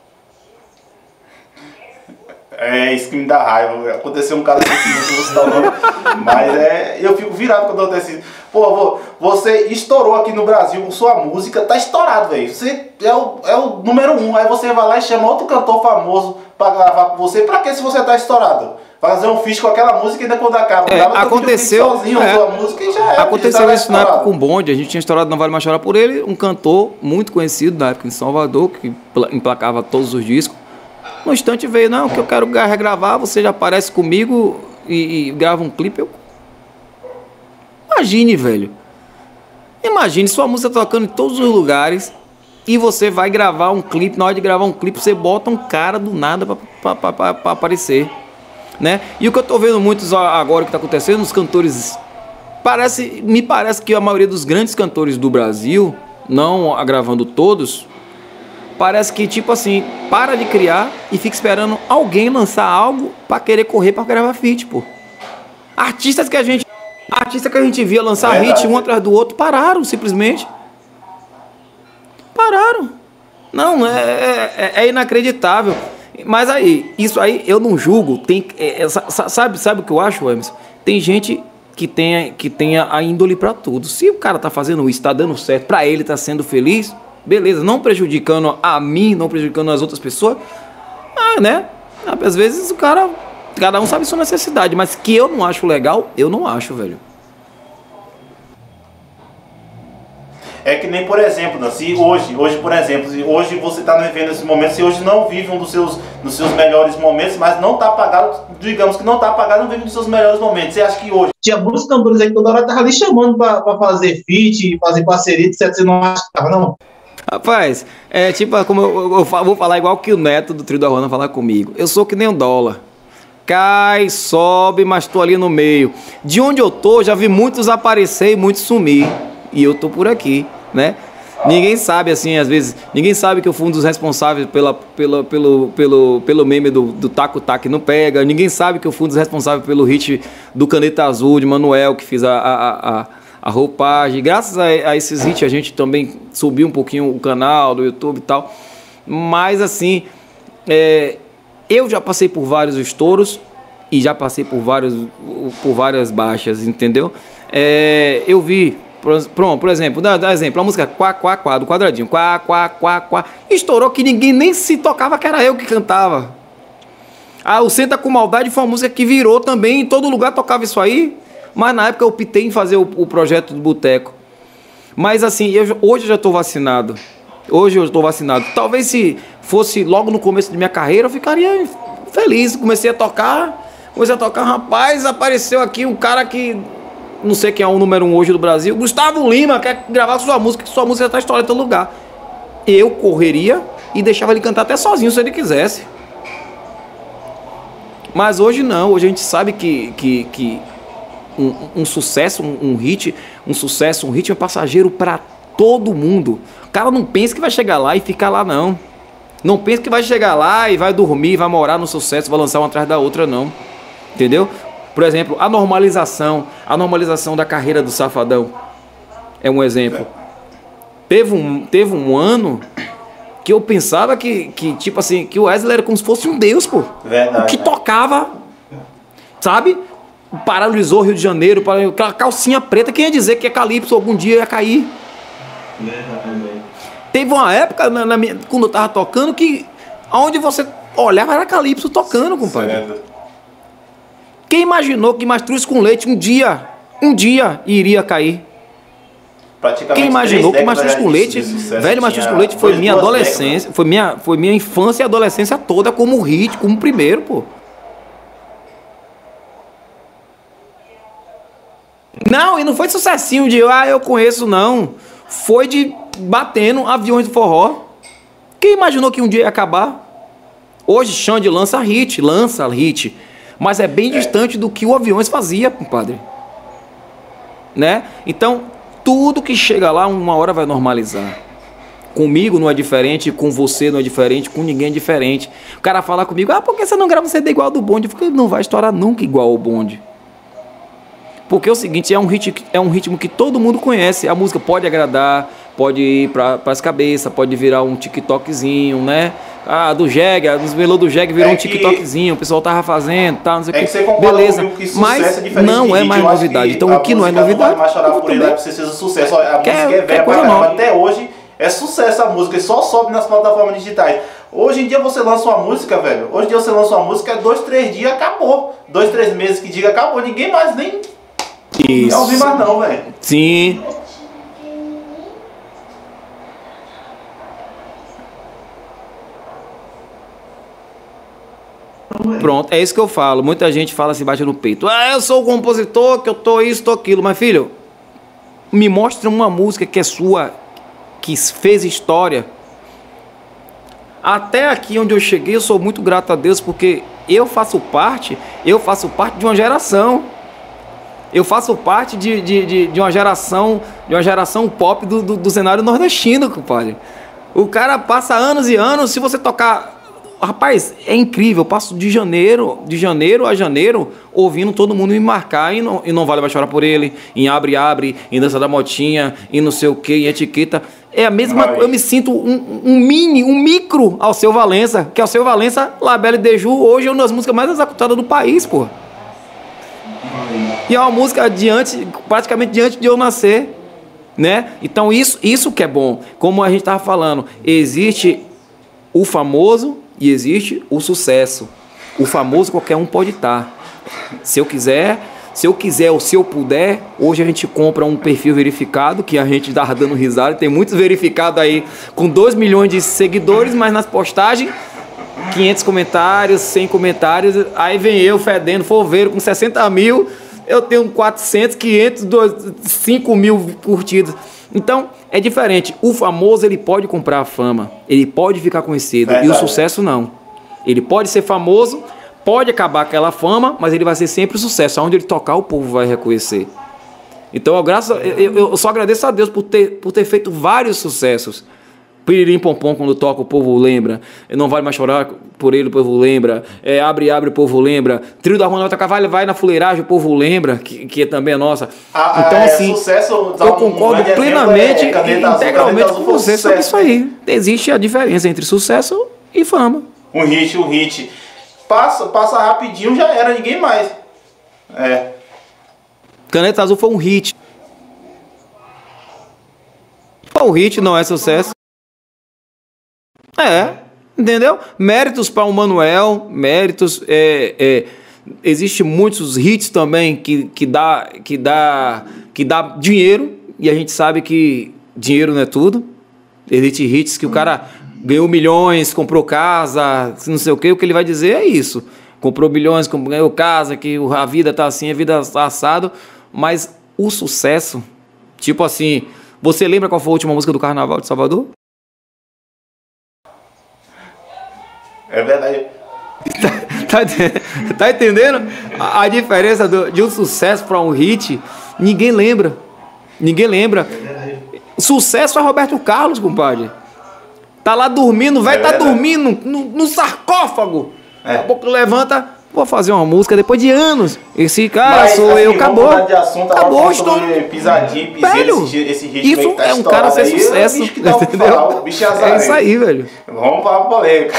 É isso que me dá raiva. Aconteceu um caso aqui, não sei se tá falando, mas eu fico virado quando acontece isso. Pô, você estourou aqui no Brasil com sua música, tá estourado, velho. Você é o número 1. Aí você vai lá e chama outro cantor famoso pra gravar com você. Pra que se você tá estourado? Fazer um feat com aquela música e ainda quando acaba. Aconteceu sozinho, sua música e já aconteceu isso na época com o Bonde. A gente tinha estourado Não Vale Mais Chorar por Ele, um cantor muito conhecido na época em Salvador, que emplacava todos os discos. No instante veio, não, que eu quero regravar, você já aparece comigo e grava um clipe. Imagine, velho. Imagine sua música tocando em todos os lugares e você vai gravar um clipe. Na hora de gravar um clipe, você bota um cara do nada pra aparecer, né? E o que eu tô vendo muitos agora que tá acontecendo, os cantores... Me parece que a maioria dos grandes cantores do Brasil, não agravando todos... Parece que, tipo assim, para de criar e fica esperando alguém lançar algo pra querer correr pra gravar feat, pô. Artistas que a gente via lançar hit um atrás do outro, pararam, simplesmente. Pararam. Não, é inacreditável. Mas aí, isso aí eu não julgo. Sabe o que eu acho, Emerson? Tem gente que tenha a índole pra tudo. Se o cara tá fazendo isso, tá dando certo, pra ele tá sendo feliz... Beleza, não prejudicando a mim, não prejudicando as outras pessoas, né? Às vezes cada um sabe sua necessidade, mas que eu não acho legal, eu não acho, velho. É que nem, por exemplo, né, se hoje, por exemplo, se hoje você está vivendo esse momento, se hoje não vive um dos seus melhores momentos, mas não está apagado, digamos que não está apagado, não vive um dos seus melhores momentos. Você acha que hoje... Tinha muitos cantores aí que toda hora estavam ali chamando pra fazer feat, fazer parceria, etc. Você não acha que tava, não? Rapaz, é tipo, como eu vou falar igual que o Neto do Trio da Ruana falar comigo. Eu sou que nem um dólar. Cai, sobe, mas tô ali no meio. De onde eu tô, já vi muitos aparecer e muitos sumir. E eu tô por aqui, né? Ninguém sabe, assim, às vezes, ninguém sabe que eu fui um dos responsáveis pelo meme do Taco Taco não pega. Ninguém sabe que eu fui um dos responsáveis pelo hit do Caneta Azul, de Manuel, que fiz a roupagem. Graças a esses hits a gente também subiu um pouquinho o canal do YouTube e tal. Mas, assim, eu já passei por vários estouros e já passei por várias baixas, entendeu? Eu vi... Pronto, por exemplo, dá exemplo, a música Quá, Quá, Quá, do Quadradinho. Quá, Quá, Quá, Quá. Estourou que ninguém nem se tocava, que era eu que cantava. O Senta com Maldade foi uma música que virou também, em todo lugar tocava isso aí. Mas na época eu optei em fazer o projeto do Boteco. Mas assim, hoje eu já estou vacinado. Hoje eu estou vacinado. Talvez se fosse logo no começo de minha carreira, eu ficaria feliz. Comecei a tocar, rapaz, apareceu aqui um cara que... Não sei quem é o número 1 hoje do Brasil. Gustavo Lima quer gravar sua música, que sua música está estourando em todo lugar. Eu correria e deixava ele cantar até sozinho, se ele quisesse. Mas hoje não. Hoje a gente sabe que um sucesso, um hit é passageiro para todo mundo. O cara não pensa que vai chegar lá e ficar lá, não. Não pensa que vai chegar lá e vai dormir, vai morar no sucesso, vai lançar uma atrás da outra, não. Entendeu? Por exemplo, a normalização da carreira do Safadão é um exemplo. Teve um ano que eu pensava que tipo assim, que o Wesley era como se fosse um deus, pô. Verdade, o que tocava, sabe? Paralisou o Rio de Janeiro, aquela calcinha preta, quem ia dizer que a Calypso algum dia ia cair? Verdade. Teve uma época, quando eu tava tocando, que onde você olhava era Calypso tocando, compadre. Certo. Quem imaginou que Mastruz com Leite um dia iria cair? Quem imaginou que Mastruz com Leite, velho Mastruz com Leite foi minha adolescência, foi minha infância e adolescência toda como hit, como primeiro, pô. Não, e não foi sucessinho de eu conheço, não. Foi de batendo Aviões do Forró. Quem imaginou que um dia ia acabar? Hoje Xande lança hit. Mas é bem distante do que o Aviões fazia, compadre. Né? Então, tudo que chega lá, uma hora vai normalizar. Comigo não é diferente, com você não é diferente, com ninguém é diferente. O cara fala comigo, por que você não grava um CD igual ao do Bonde? Eu fico, não vai estourar nunca igual ao Bonde. Porque é o seguinte, é um ritmo que todo mundo conhece. A música pode agradar, pode ir para as cabeças, pode virar um TikTokzinho, né? Do Jeg, dos melô do Jeg virou um TikTokzinho, o pessoal tava fazendo, tá, não sei o que. Você beleza, que mas não é mais novidade. Então o que não é novidade, não vai mais chorar por ele, você seja sucesso. A música é velha pra caramba, até hoje é sucesso a música, e só sobe nas plataformas digitais. Hoje em dia você lança uma música, velho, hoje em dia você lança uma música, 2, 3 dias, acabou. 2, 3 meses que diga acabou, ninguém mais nem ouve mais não, velho. Sim. Pronto, é isso que eu falo. Muita gente fala assim, bate no peito. Eu sou o compositor, que eu tô isso, tô aquilo. Mas, filho, me mostra uma música que é sua, que fez história. Até aqui onde eu cheguei, eu sou muito grato a Deus, porque eu faço parte de uma geração. Eu faço parte de uma geração pop do cenário nordestino, compadre. O cara passa anos e anos, se você tocar... Rapaz, é incrível, eu passo de janeiro a janeiro ouvindo todo mundo me marcar e não vale mais chorar por ele, em Abre, em Dança da Motinha, em não sei o que, em Etiqueta. É a mesma coisa, eu me sinto um micro Alceu Valença, que Alceu Valença, La Belle de Ju, hoje é uma das músicas mais executadas do país, pô. E é uma música praticamente diante de eu nascer, né? Então isso que é bom, como a gente estava falando, existe o famoso e existe o sucesso. O famoso qualquer um pode estar. Se eu quiser, Se eu quiser ou se eu puder, hoje a gente compra um perfil verificado, que a gente tá dando risada, tem muitos verificados aí com 2 milhões de seguidores, mas nas postagens 500 comentários, 100 comentários, aí vem eu fedendo, foveiro com 60 mil, eu tenho 400, 500, 5 mil curtidas. Então, é diferente. O famoso, ele pode comprar a fama, ele pode ficar conhecido, e o sucesso não. Ele pode ser famoso, pode acabar aquela fama, mas ele vai ser sempre sucesso. Aonde ele tocar, o povo vai reconhecer. Então, eu só agradeço a Deus por ter feito vários sucessos. Piririm Pompom, quando toca, o povo lembra. Não Vale Mais Chorar por Ele, o povo lembra. Abre, Abre, o povo lembra. Trio da Ronaldo Carvalho, Vai na Fuleiragem, o povo lembra, que também é nossa. Então, assim, sucesso, eu concordo plenamente, integralmente com você sobre isso aí. Existe a diferença entre sucesso e fama. Um hit. Passa rapidinho, já era, ninguém mais. Caneta Azul foi um hit. O hit não é sucesso. Entendeu? Méritos para o Manuel, méritos. Existem muitos hits também que dá dinheiro, e a gente sabe que dinheiro não é tudo. Existem hits que o cara ganhou milhões, comprou casa, não sei o que ele vai dizer é isso. Comprou bilhões, ganhou casa, que a vida tá assim, a vida tá assado. Mas o sucesso, tipo assim, você lembra qual foi a última música do Carnaval de Salvador? É verdade. Tá entendendo? A diferença de um sucesso para um hit, ninguém lembra. Ninguém lembra. Sucesso é Roberto Carlos, compadre. Tá lá dormindo, velho, tá dormindo no sarcófago. Daqui a pouco levanta, vou fazer uma música depois de anos. Esse cara sou eu, acabou. Acabou, estou. Pisadinho, velho, esse ritmo isso tá é um cara ser sucesso. Entendeu? É isso aí, velho. Vamos falar polêmica.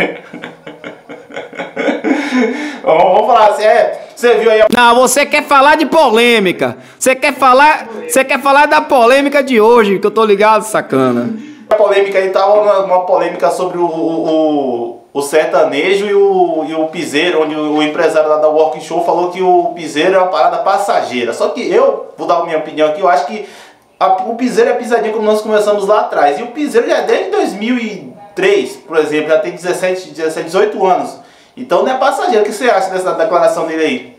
Vamos falar assim, você viu aí. Não, você quer falar de polêmica. Você quer falar da polêmica de hoje, que eu tô ligado, sacana. A polêmica aí tava uma polêmica sobre o sertanejo e o piseiro, onde o empresário lá da Walk Show falou que o piseiro é uma parada passageira. Só que eu, vou dar a minha opinião aqui, eu acho que o piseiro é pisadinha como nós começamos lá atrás. E o piseiro já é desde 2003, por exemplo, já tem 18 anos. Então não é passageiro. O que você acha dessa declaração dele aí?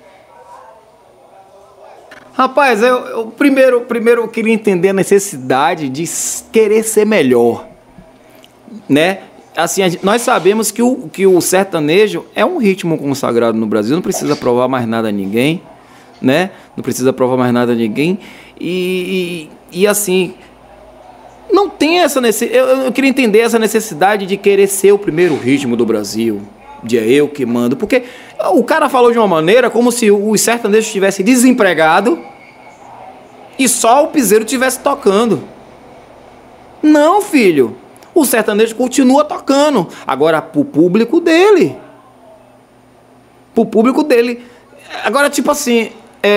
Rapaz, eu primeiro eu queria entender a necessidade de querer ser melhor, né? Assim, nós sabemos que o sertanejo é um ritmo consagrado no Brasil, não precisa provar mais nada a ninguém, né? Não precisa provar mais nada a ninguém. E assim, não tem essa necessidade. Eu queria entender essa necessidade de querer ser o primeiro ritmo do Brasil, de eu que mando, porque o cara falou de uma maneira como se o sertanejo estivesse desempregado e só o piseiro estivesse tocando. Não, filho. O sertanejo continua tocando. Agora, pro público dele. Pro público dele. Agora, tipo assim,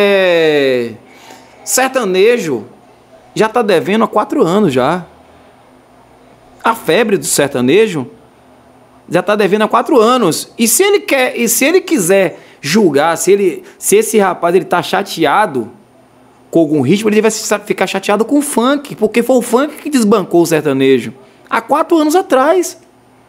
sertanejo já tá devendo há 4 anos já. A febre do sertanejo já tá devendo há 4 anos. E se ele quiser julgar, se esse rapaz ele tá chateado com algum ritmo, ele vai ficar chateado com o funk, porque foi o funk que desbancou o sertanejo há 4 anos atrás.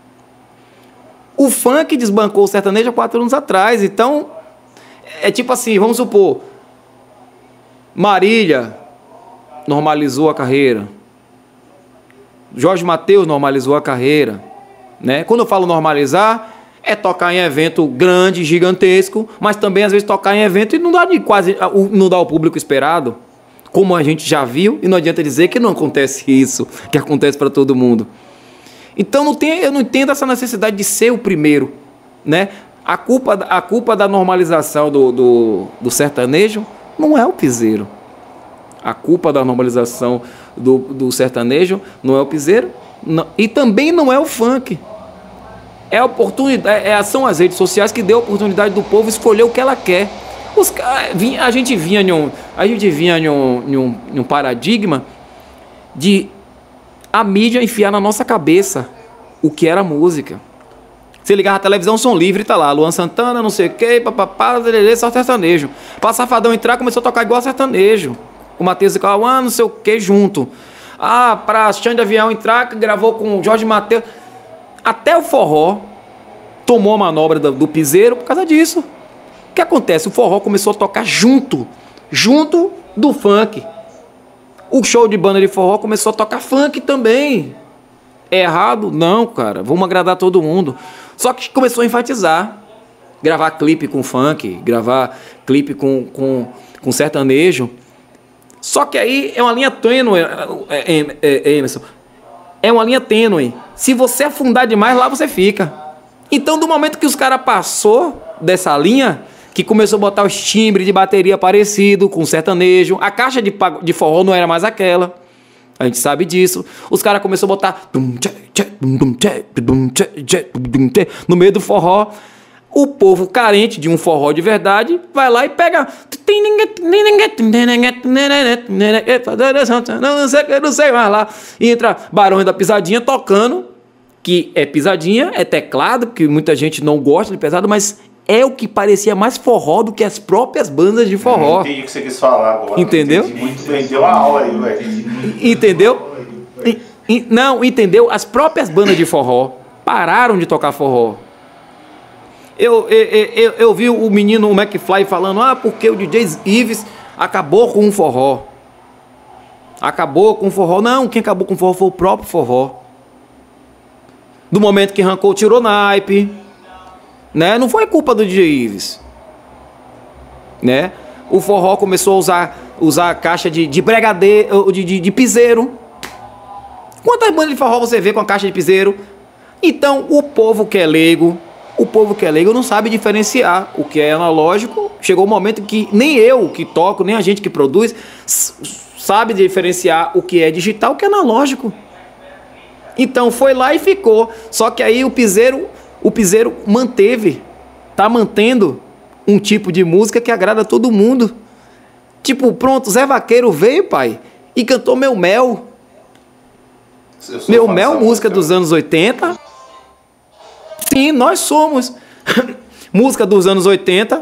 O funk desbancou o sertanejo há 4 anos atrás. Então, é tipo assim, vamos supor, Marília normalizou a carreira, Jorge Mateus normalizou a carreira, né? Quando eu falo normalizar, é tocar em evento grande, gigantesco, mas também às vezes tocar em evento e não dá o público esperado, como a gente já viu, e não adianta dizer que não acontece isso, que acontece para todo mundo. Então eu não entendo essa necessidade de ser o primeiro, né? A culpa da normalização do sertanejo não é o piseiro. A culpa da normalização do sertanejo não é o piseiro, não, e também não é o funk. É a oportunidade, são as redes sociais que deu a oportunidade do povo escolher o que ela quer. A gente vinha em um paradigma de a mídia enfiar na nossa cabeça o que era música. Você ligava a televisão, som livre, tá lá, Luan Santana, não sei o que, papapá, só sertanejo. Pra Safadão entrar, começou a tocar igual sertanejo. O Matheus e Cauã, não sei o que, junto. Ah, pra Xande Avião entrar, que gravou com o Jorge Mateus. Até o forró tomou a manobra do piseiro por causa disso. O que acontece? O forró começou a tocar junto do funk. O show de banda de forró começou a tocar funk também. É errado? Não, cara. Vamos agradar todo mundo. Só que começou a enfatizar. Gravar clipe com funk, gravar clipe com sertanejo. Só que aí é uma linha tênue, Emerson. É uma linha tênue. Se você afundar demais, lá você fica. Então, do momento que os caras passou dessa linha, que começou a botar os timbres de bateria parecido com sertanejo, a caixa de forró não era mais aquela. A gente sabe disso. Os caras começaram a botar no meio do forró. O povo carente de um forró de verdade vai lá e pega. Não sei mais lá. E entra Barões da Pisadinha tocando. Que é pisadinha, é teclado, que muita gente não gosta de pesado, mas é o que parecia mais forró do que as próprias bandas de forró. Entendi o que você quis falar agora. Entendeu? Entendeu a aula aí, velho. Entendeu? Não, entendeu? As próprias bandas de forró pararam de tocar forró. Eu vi o menino, o McFly, falando, porque o DJ Ives acabou com o forró. Acabou com o forró. Não, quem acabou com o forró foi o próprio forró. Do momento que arrancou, tirou naipe, né? Não foi culpa do DJ Ives, né? O forró começou a usar a caixa de bregadeiro, de piseiro. Quantas bandas de forró você vê com a caixa de piseiro? Então, o povo que é leigo não sabe diferenciar o que é analógico. Chegou um momento que nem eu que toco, nem a gente que produz, sabe diferenciar o que é digital e o que é analógico. Então foi lá e ficou. Só que aí o piseiro tá mantendo um tipo de música que agrada a todo mundo. Tipo, pronto, Zé Vaqueiro veio, pai, e cantou Meu Mel. Meu Mel, música dos anos 80. Sim, nós somos. Música dos anos 80.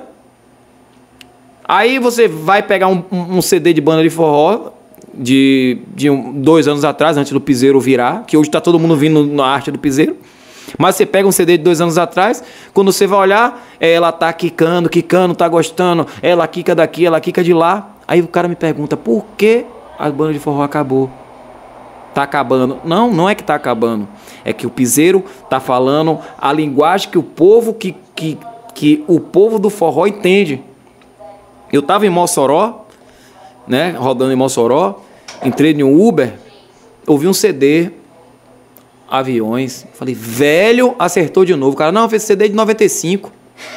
Aí você vai pegar um CD de banda de forró de 2 anos atrás, antes do piseiro virar, que hoje está todo mundo vindo na arte do piseiro. Mas você pega um CD de 2 anos atrás, quando você vai olhar, ela tá quicando, tá gostando, ela quica daqui, ela quica de lá. Aí o cara me pergunta, por que a banda de forró acabou? Tá acabando. Não é que tá acabando. É que o piseiro tá falando a linguagem que o povo, que o povo do forró entende. Eu tava em Mossoró, né, rodando em Mossoró, entrei em um Uber, ouvi um CD, Aviões, falei, velho, acertou de novo. O cara, não, fez CD de 95.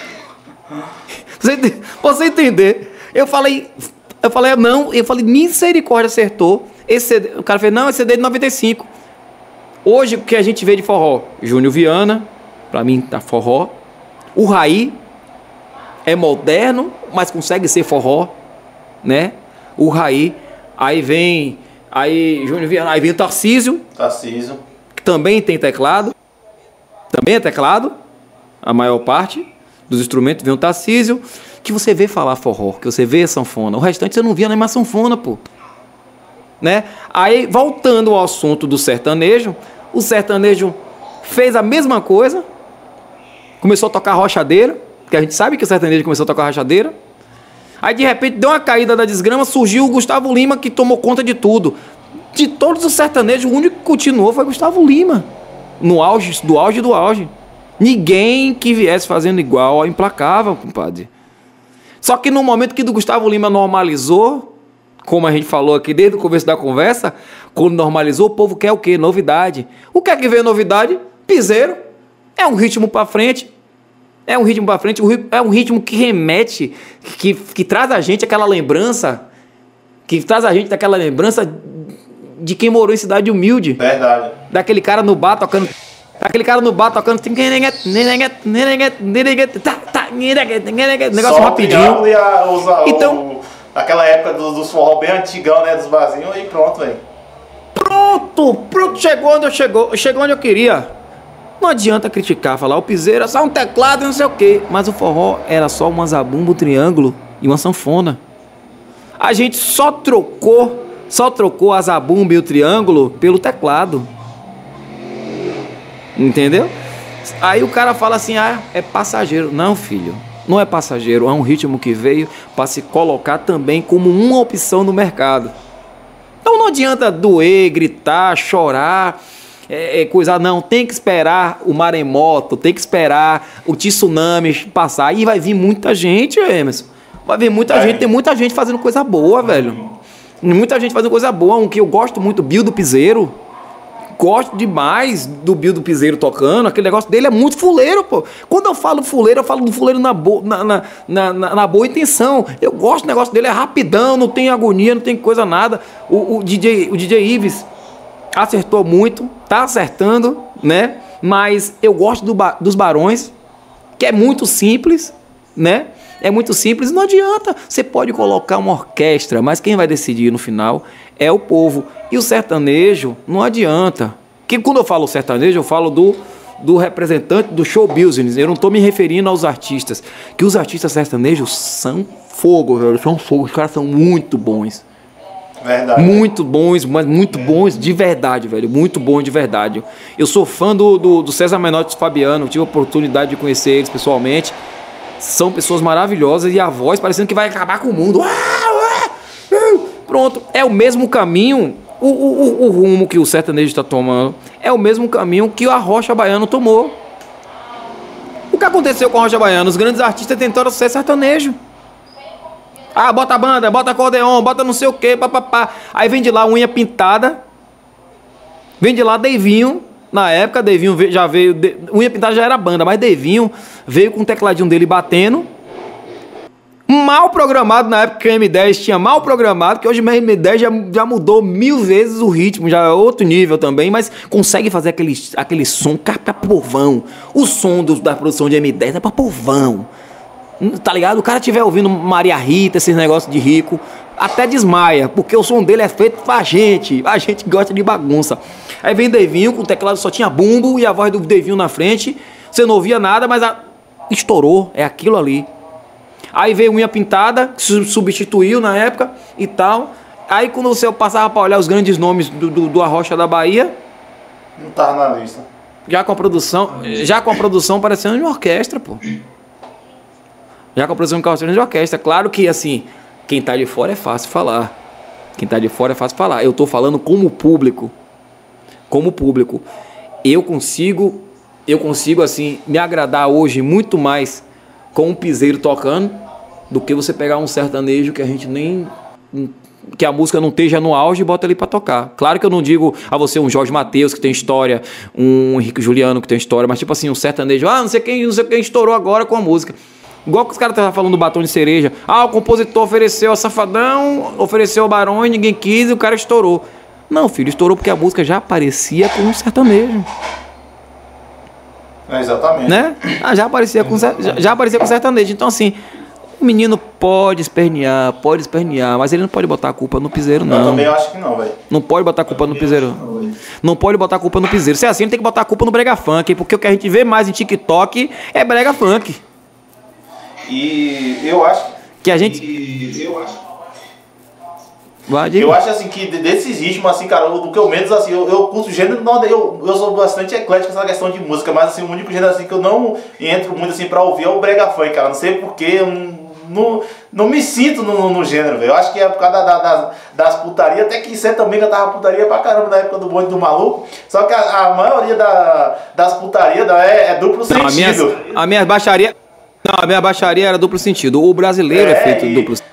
Você entender? Eu falei, não, misericórdia, acertou. Esse CD, o cara fez, não, esse CD de 95. Hoje, o que a gente vê de forró? Júnior Viana, pra mim tá forró. O Raí é moderno, mas consegue ser forró, né? O Raí, aí vem Júnior Viana, aí vem o Tarcísio, que também tem teclado, também é teclado, a maior parte dos instrumentos. Vem o Tarcísio, que você vê falar forró, que você vê sanfona, o restante você não via nem mais sanfona, pô, né? Aí, voltando ao assunto do sertanejo, o sertanejo fez a mesma coisa, começou a tocar rochadeira, porque a gente sabe que o sertanejo começou a tocar rochadeira. Aí de repente deu uma caída da desgrama, surgiu o Gustavo Lima, que tomou conta de tudo. De todos os sertanejos, o único que continuou foi Gustavo Lima. No auge, do auge do auge. Ninguém que viesse fazendo igual implacável, compadre. Só que no momento que do Gustavo Lima normalizou, como a gente falou aqui desde o começo da conversa, quando normalizou, o povo quer o quê? Novidade. O que é que veio novidade? Piseiro. É um ritmo pra frente. É um ritmo pra frente, é um ritmo que remete, que traz a gente aquela lembrança, de quem morou em cidade humilde. Verdade. Daquele cara no bar tocando. Negócio rapidinho. Então, aquela época dos forró bem antigão, né? Dos barzinhos, aí pronto, velho. Pronto, chegou onde eu queria. Não adianta criticar, falar o piseiro é só um teclado e não sei o quê. Mas o forró era só uma zabumba, um triângulo e uma sanfona. A gente só trocou a zabumba e o triângulo pelo teclado. Entendeu? Aí o cara fala assim, ah, é passageiro. Não, filho, não é passageiro. É um ritmo que veio para se colocar também como uma opção no mercado. Então não adianta doer, gritar, chorar, coisa não. Tem que esperar o maremoto, tem que esperar o tsunami passar. Aí vai vir muita gente, Emerson. Vai vir muita gente, tem muita gente fazendo coisa boa, velho. Muita gente fazendo coisa boa. Um que eu gosto muito, Bill do Piseiro. Gosto demais do Bill do Piseiro tocando. Aquele negócio dele é muito fuleiro, pô. Quando eu falo fuleiro, eu falo do fuleiro na boa intenção. Eu gosto do negócio dele, é rapidão, não tem agonia, não tem coisa nada. O DJ Ives acertou muito, tá acertando, né? Mas eu gosto dos Barões, que é muito simples, né? É muito simples, não adianta. Você pode colocar uma orquestra, mas quem vai decidir no final é o povo. E o sertanejo, não adianta. Que quando eu falo sertanejo, eu falo do representante do show business. Eu não estou me referindo aos artistas. Que os artistas sertanejos são fogo, velho. São fogo. Os caras são muito bons. Verdade. Muito bons, mas muito bons de verdade, velho. Muito bons de verdade. Eu sou fã do César Menotti e Fabiano. Tive a oportunidade de conhecer eles pessoalmente. São pessoas maravilhosas e a voz parecendo que vai acabar com o mundo. Pronto, é o mesmo caminho, o rumo que o sertanejo está tomando, é o mesmo caminho que a Rocha Baiana tomou. O que aconteceu com a Rocha Baiana? Os grandes artistas tentaram ser sertanejo. Ah, bota banda, bota acordeon, bota não sei o que, papapá. Aí vem de lá Unha Pintada, vem de lá Deivinho. Na época, Deivinho já veio... Unha Pintada já era banda, mas Deivinho veio com o tecladinho dele batendo. Mal programado na época que o M10 tinha mal programado, que hoje o M10 já mudou 1000 vezes o ritmo, já é outro nível também, mas consegue fazer aquele som pra povão. O som da produção de M10 é pra povão. Tá ligado? O cara estiver ouvindo Maria Rita, esses negócios de rico, até desmaia, porque o som dele é feito pra gente. A gente gosta de bagunça. Aí vem Deivinho, com o teclado só tinha bumbo e a voz do Deivinho na frente. Você não ouvia nada, mas estourou. É aquilo ali. Aí veio Unha Pintada, que substituiu na época e tal. Aí quando você passava pra olhar os grandes nomes do Arrocha da Bahia... Não tava na lista. Já com a produção parecendo de uma orquestra, pô. Já com a produção de orquestra. Claro que, assim, quem tá de fora é fácil falar. Quem tá de fora é fácil falar. Eu tô falando como público. Como público. Eu consigo, assim, me agradar hoje muito mais com um piseiro tocando do que você pegar um sertanejo que a gente nem... que a música não esteja no auge e bota ali pra tocar. Claro que eu não digo a você um Jorge Mateus que tem história, um Henrique Juliano que tem história, mas tipo assim, um sertanejo, não sei quem estourou agora com a música. Igual que os caras estavam falando do Batom de Cereja. Ah, o compositor ofereceu a Safadão, ofereceu a Barões, ninguém quis e o cara estourou. Não, filho, estourou porque a música já aparecia com um sertanejo. É, exatamente. Né? Já aparecia com sertanejo. Então, assim, o menino pode espernear, mas ele não pode botar a culpa no piseiro, não. Eu também acho que não, velho. Não pode botar a culpa no piseiro. Não pode botar a culpa no piseiro. Se é assim, tem que botar a culpa no brega funk, porque o que a gente vê mais em TikTok é brega funk. E eu acho que a gente... Eu acho assim que desses ritmos, assim, cara, do que eu menos, assim, eu curto gênero, eu sou bastante eclético nessa questão de música, mas assim, o único gênero assim que eu não entro muito assim pra ouvir é o brega funk, cara. Não sei porquê, eu não me sinto no gênero, velho. Eu acho que é por causa das putarias, até que isso também cantava putaria pra caramba na época do Bonde do Maluco. Só que a maioria das putarias é duplo sentido. A minha baixaria era duplo sentido. O brasileiro é feito duplo sentido.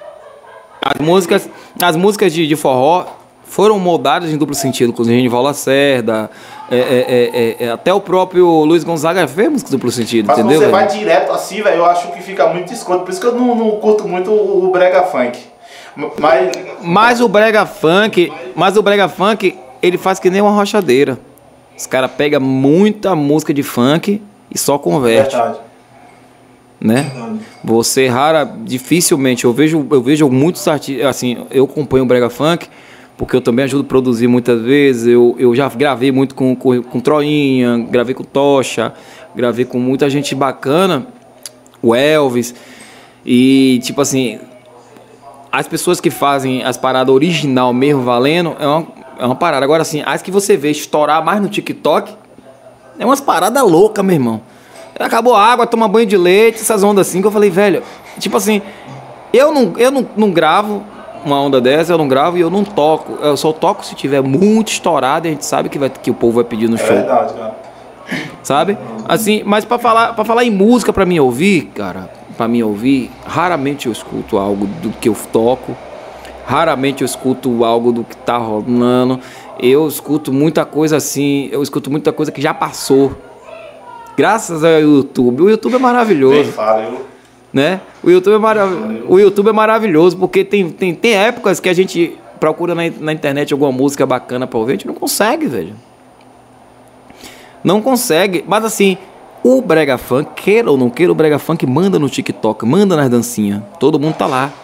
As músicas de forró foram moldadas em duplo sentido, com o Genival Lacerda, até o próprio Luiz Gonzaga fez música duplo sentido, mas entendeu? Mas você vai direto assim, velho, eu acho que fica muito escroto, por isso que eu não curto muito o brega funk. Mas o brega funk, ele faz que nem uma rochadeira. Os caras pegam muita música de funk e só converte. Verdade. Né? Você dificilmente, eu vejo muitos artistas, assim, eu acompanho o brega funk, porque eu também ajudo a produzir muitas vezes. Eu já gravei muito com Troinha, gravei com Tocha, gravei com muita gente bacana, o Elvis. E, tipo assim, as pessoas que fazem as paradas original mesmo valendo, é uma parada. Agora, assim, as que você vê estourar mais no TikTok, é umas paradas loucas, meu irmão. Acabou a água, toma banho de leite, essas ondas assim, que eu falei, velho, tipo assim, eu não gravo uma onda dessa, eu não gravo e eu não toco. Eu só toco se tiver muito estourado e a gente sabe que o povo vai pedir no show. É verdade, cara. Sabe? Assim, mas pra falar em música pra mim ouvir, cara, pra mim ouvir, raramente eu escuto algo do que eu toco, raramente eu escuto algo do que tá rolando. Eu escuto muita coisa assim, eu escuto muita coisa que já passou. Graças ao YouTube. O YouTube é maravilhoso. Bem fácil. Né? O YouTube é maravilhoso, porque tem épocas que a gente procura na internet alguma música bacana pra ouvir, a gente não consegue, velho. Não consegue. Mas assim, o brega funk, queira ou não queira, o brega funk manda no TikTok, manda nas dancinhas. Todo mundo tá lá.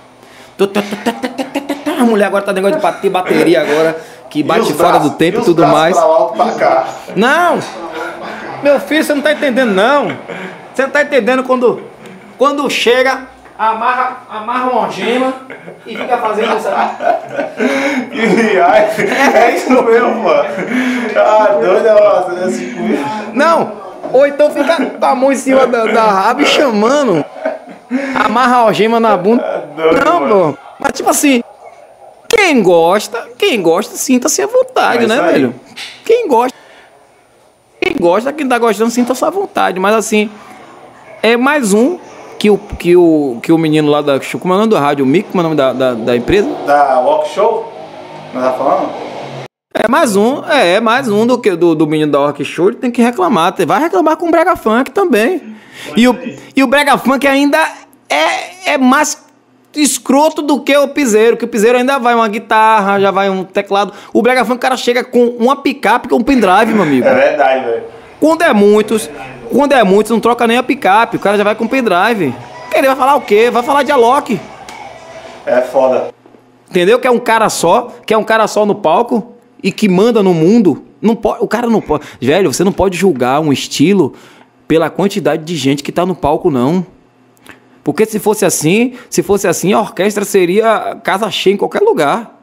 A mulher agora tá negócio de bater bateria agora, que bate fora do tempo e tudo mais. Pra alto, pra cá. Não! Meu filho, você não tá entendendo, não. Você não tá entendendo quando chega, amarra uma algema e fica fazendo isso aí. É isso mesmo, pô. Ah, doido é assim comigo. Não! Ou então fica com a mão em cima da raba e chamando. Amarra a algema na bunda. Doido, não, mano. pô. Mas tipo assim, quem gosta, sinta-se à vontade, né, velho? Quem gosta, quem tá gostando, sinta-se à vontade. Mas assim, é mais um que o menino lá da... Como é o nome da rádio? O Mico, como é o nome da empresa? Da Walk Show? Não tá falando? É mais um do menino da Rock Show. Ele tem que reclamar. Vai reclamar com o brega funk também. E o brega funk ainda é mais escroto do que o piseiro. Que o piseiro ainda vai uma guitarra, já vai um teclado. O brega funk, o cara chega com uma picape com um pendrive, meu amigo. É verdade, velho. Quando é muitos, não troca nem a picape. O cara já vai com pendrive. Ele vai falar o quê? Vai falar de Alok. É foda. Entendeu? Que é um cara só no palco e que manda no mundo. Não pode, o cara não pode. Velho, você não pode julgar um estilo pela quantidade de gente que tá no palco, não. Porque se fosse assim, a orquestra seria casa cheia em qualquer lugar.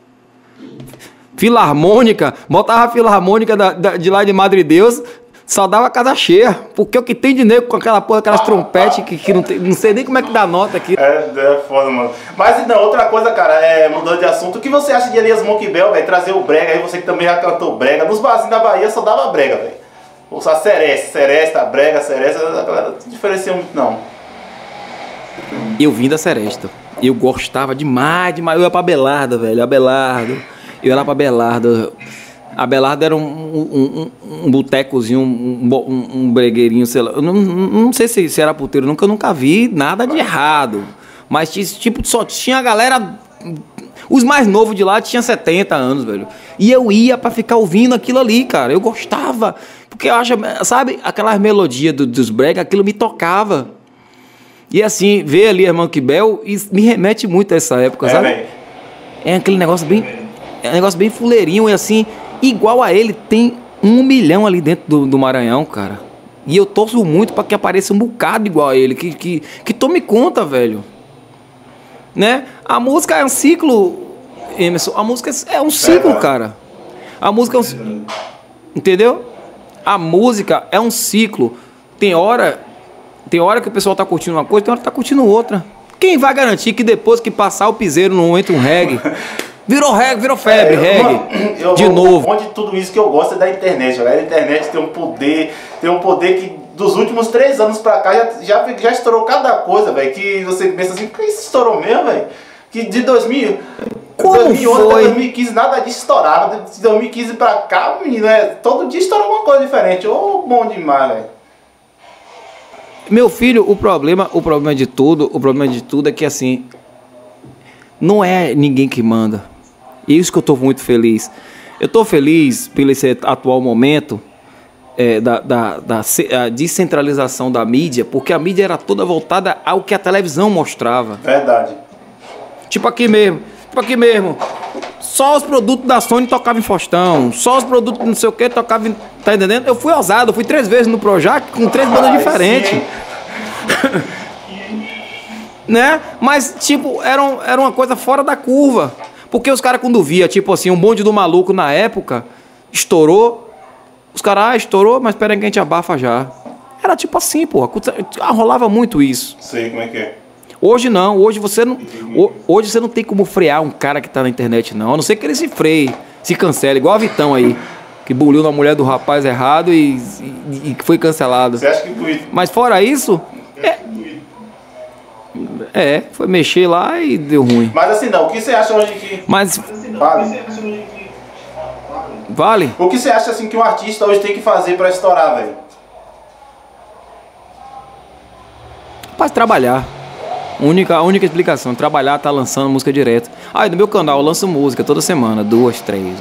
Filarmônica, botava a filarmônica de lá de Madre Deus, só dava casa cheia. Porque o que tem de nego com aquela porra, aquelas trompetes que não sei nem como é que dá nota aqui. É foda, mano. Mas não, outra coisa, cara, mudando de assunto, o que você acha de Elias Monkey Bell, velho? Trazer o brega, aí você que também já cantou brega. Nos barzinhos da Bahia só dava brega, velho. Ou só seresta, brega, seresta, a galera não diferencia muito, não. Eu vim da Seresta. Eu gostava demais. Eu ia pra Abelardo, velho. Eu ia lá pra Abelardo. Abelardo era um botecozinho, um bregueirinho, sei lá. Eu não sei se era puteiro, eu nunca vi nada de errado. Mas tipo, só tinha a galera. Os mais novos de lá tinham 70 anos, velho. E eu ia pra ficar ouvindo aquilo ali, cara. Eu gostava. Porque eu acho, sabe, aquelas melodias dos brega, aquilo me tocava. E assim, ver ali a Monkey Bell me remete muito a essa época, sabe? Véio. É aquele negócio bem fuleirinho e assim, igual a ele, tem 1 milhão ali dentro do Maranhão, cara. E eu torço muito pra que apareça um bocado igual a ele, que tome conta, velho. Né? A música é um ciclo, Emerson, a música é um ciclo, cara. A música é um ciclo. Entendeu? A música é um ciclo. Tem hora que o pessoal tá curtindo uma coisa, tem hora que tá curtindo outra. Quem vai garantir que depois que passar o piseiro não entra um reggae? Virou febre, reggae. De novo. Onde tudo isso que eu gosto é da internet, galera. A internet tem um poder que dos últimos 3 anos pra cá já estourou cada coisa, velho. Que você pensa assim, que isso estourou mesmo, velho? Que de 2011 até 2015 nada disso estourava. De 2015 pra cá, menino, todo dia estourou alguma coisa diferente. Ô, bom demais, velho. Meu filho, o problema de tudo é que assim, não é ninguém que manda. E isso que eu tô muito feliz. Eu tô feliz pelo esse atual momento da descentralização da mídia, porque a mídia era toda voltada ao que a televisão mostrava. Verdade. Tipo aqui mesmo. Só os produtos da Sony tocavam em Faustão. Só os produtos não sei o que tocavam em... Tá entendendo? Eu fui ousado, eu fui 3 vezes no Projac com 3 bandas diferentes. Né? Mas, tipo, era uma coisa fora da curva. Porque os caras, quando via, tipo assim, um bonde do maluco na época, estourou. Os caras, estourou, mas peraí que a gente abafa já. Era tipo assim, pô. Rolava muito isso. Sei como é que é. Hoje não, hoje você não tem como frear um cara que tá na internet, não. A não ser que ele se freie, se cancele, igual a Vitão aí, que buliu na mulher do rapaz errado e foi cancelado. Você acha que... Mas fora isso, foi mexer lá e deu ruim. Mas assim não, o que você acha hoje que... Mas... Vale? O que você acha assim que um artista hoje tem que fazer pra estourar, velho? Para trabalhar. A única explicação, trabalhar, tá lançando música direto. No meu canal eu lanço música toda semana, 2, 3,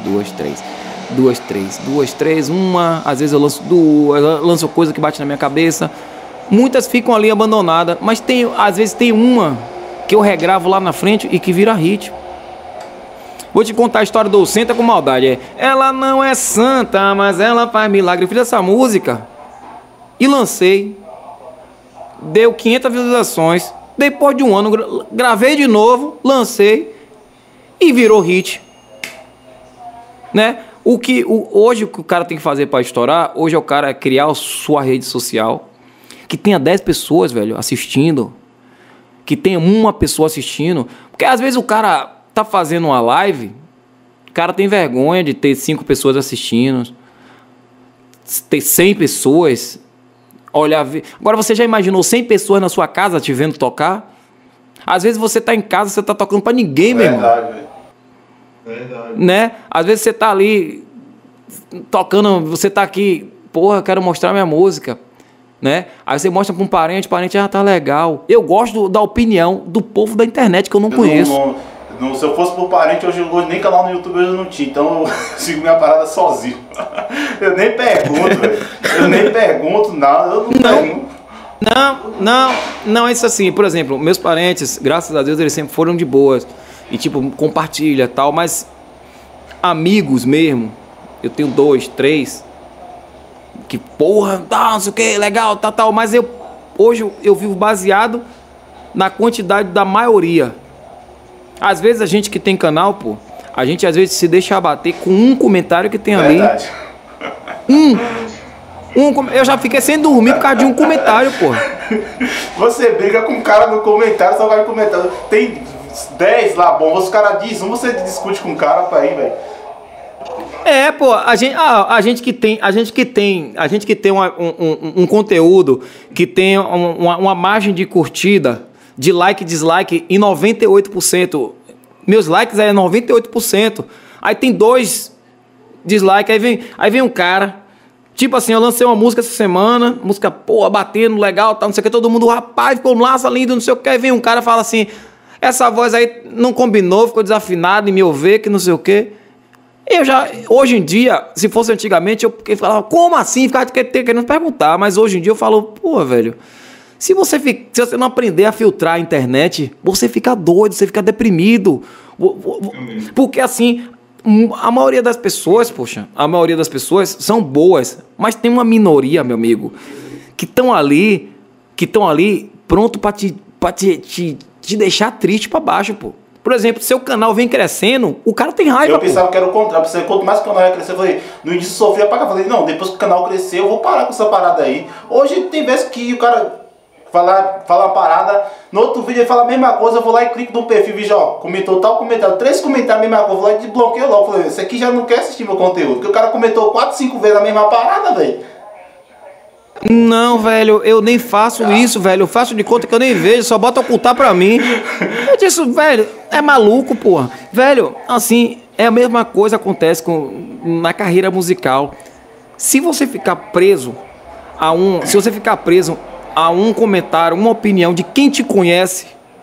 uma, às vezes eu lanço 2, eu lanço coisa que bate na minha cabeça. Muitas ficam ali abandonadas, mas às vezes tem uma que eu regravo lá na frente e que vira hit. Vou te contar a história do Senta com Maldade. Ela não é santa, mas ela faz milagre. Eu fiz essa música e lancei. Deu 500 visualizações. Depois de um ano, gravei de novo, lancei e virou hit. Né? Hoje o que o cara tem que fazer para estourar, hoje é o cara criar sua rede social, que tenha 10 pessoas, velho, assistindo, que tenha uma pessoa assistindo, porque às vezes o cara tá fazendo uma live, o cara tem vergonha de ter 5 pessoas assistindo, ter 100 pessoas... Olha, agora você já imaginou 100 pessoas na sua casa te vendo tocar? Às vezes você tá em casa, você tá tocando pra ninguém, meu irmão. Verdade. Né? Às vezes você tá ali tocando, você tá aqui, porra, eu quero mostrar minha música, né? Aí você mostra pra um parente, tá legal. Eu gosto da opinião do povo da internet que eu não conheço. Se eu fosse por parente, hoje nem canal no YouTube eu não tinha, então eu sigo minha parada sozinho. Eu nem pergunto, velho. Eu nem pergunto nada, eu não pergunto. Não, é isso assim. Por exemplo, meus parentes, graças a Deus, eles sempre foram de boas. E tipo, compartilha e tal, mas amigos mesmo, eu tenho 2, 3, que porra, não sei o que, legal, tal, mas hoje eu vivo baseado na quantidade da maioria. Às vezes a gente que tem canal, pô, a gente às vezes se deixa abater com um comentário que tem ali. Eu já fiquei sem dormir por causa de um comentário, pô. Você briga com o cara no comentário, só vai comentar. Tem 10 lá, bom, os caras dizem, você discute com o cara pra ir, velho. Pô, a gente que tem um conteúdo que tem uma margem de curtida, de like e dislike em 98%. Meus likes é 98%. Aí tem 2 dislikes, aí vem um cara. Tipo assim, eu lancei uma música essa semana, música, pô, batendo, legal, tal, não sei o que, todo mundo, rapaz, ficou massa, lindo, não sei o que. Aí vem um cara e fala assim, essa voz aí não combinou, ficou desafinada em me ouvir, que não sei o que. Hoje em dia, se fosse antigamente, eu falava, como assim? Ficava querendo perguntar, mas hoje em dia eu falo, pô, velho, se você não aprender a filtrar a internet, você fica doido, você fica deprimido. Porque assim, a maioria das pessoas, são boas, mas tem uma minoria, meu amigo, que estão ali pronto pra te deixar triste pra baixo, pô. Por exemplo, seu canal vem crescendo, o cara tem raiva. Eu pensava que era o contrário. Quanto mais o canal ia crescer, eu falei, no início sofria pra cá. Eu falei, não, depois que o canal crescer, eu vou parar com essa parada aí. Hoje tem vezes que o cara fala uma parada, no outro vídeo ele fala a mesma coisa, eu vou lá e clico no perfil, vejo, ó, comentou tal comentário, 3 comentários, a mesma coisa, eu vou lá e desbloqueio logo. Eu falei, esse aqui já não quer assistir meu conteúdo, porque o cara comentou 4, 5 vezes a mesma parada, velho. Não, velho, eu nem faço isso, velho. Eu faço de conta que eu nem vejo, só bota ocultar pra mim. Eu disse, velho, é maluco, porra. Velho, assim, é a mesma coisa que acontece na carreira musical. Se você ficar preso a um comentário, uma opinião de quem te conhece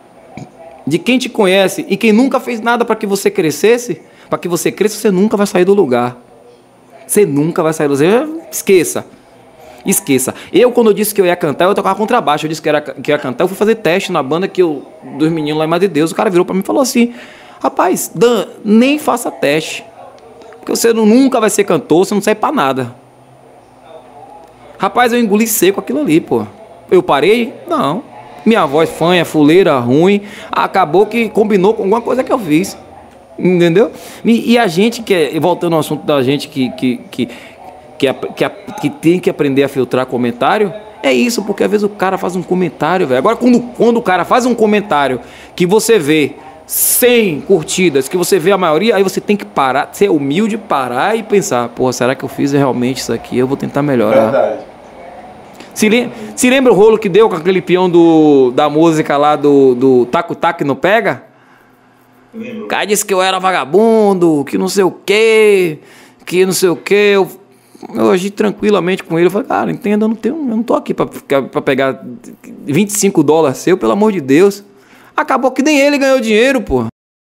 e quem nunca fez nada pra que você crescesse, pra que você cresça, você nunca vai sair do lugar. Você nunca vai sair do lugar. Esqueça. Quando eu disse que eu ia cantar, eu tocava contrabaixo. Eu disse que ia cantar, eu fui fazer teste na banda dos meninos lá em Madre Deus. O cara virou pra mim e falou assim, Rapaz, Dan, nem faça teste. Porque você nunca vai ser cantor, você não serve pra nada. Rapaz, eu engoli seco aquilo ali, pô. Eu parei? Não. Minha voz fanha, fuleira, ruim. Acabou que combinou com alguma coisa que eu fiz. Entendeu? E a gente, voltando ao assunto da gente que tem que aprender a filtrar comentário, é isso, porque às vezes o cara faz um comentário, velho. Agora, quando o cara faz um comentário que você vê 100 curtidas, que você vê a maioria, aí você tem que parar, ser humilde, parar e pensar, pô, será que eu fiz realmente isso aqui? Eu vou tentar melhorar. Verdade. Se lembra o rolo que deu com aquele peão da música lá do Taco Taco Não Pega? O cara disse que eu era vagabundo, que não sei o quê, que não sei o quê. Eu agi tranquilamente com ele. Eu falei, cara, entenda, eu não tô aqui pra pegar $25 seu, pelo amor de Deus. Acabou que nem ele ganhou dinheiro, pô.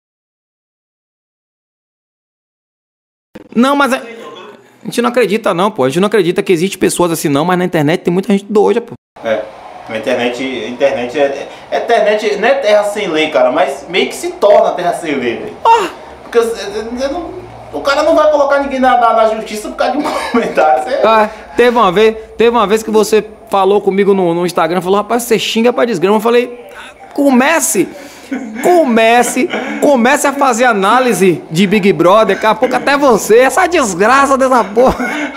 Não, mas a gente não acredita não, pô. A gente não acredita que existe pessoas assim não, mas na internet tem muita gente doida, pô. A internet não é terra sem lei, cara, mas meio que se torna terra sem lei, velho. Porque o cara não vai colocar ninguém na justiça por causa de um comentário. Teve uma vez que você falou comigo no Instagram, falou, rapaz, você xinga pra desgrama. Eu falei, comece a fazer análise de Big Brother, daqui a pouco até você, essa desgraça dessa porra.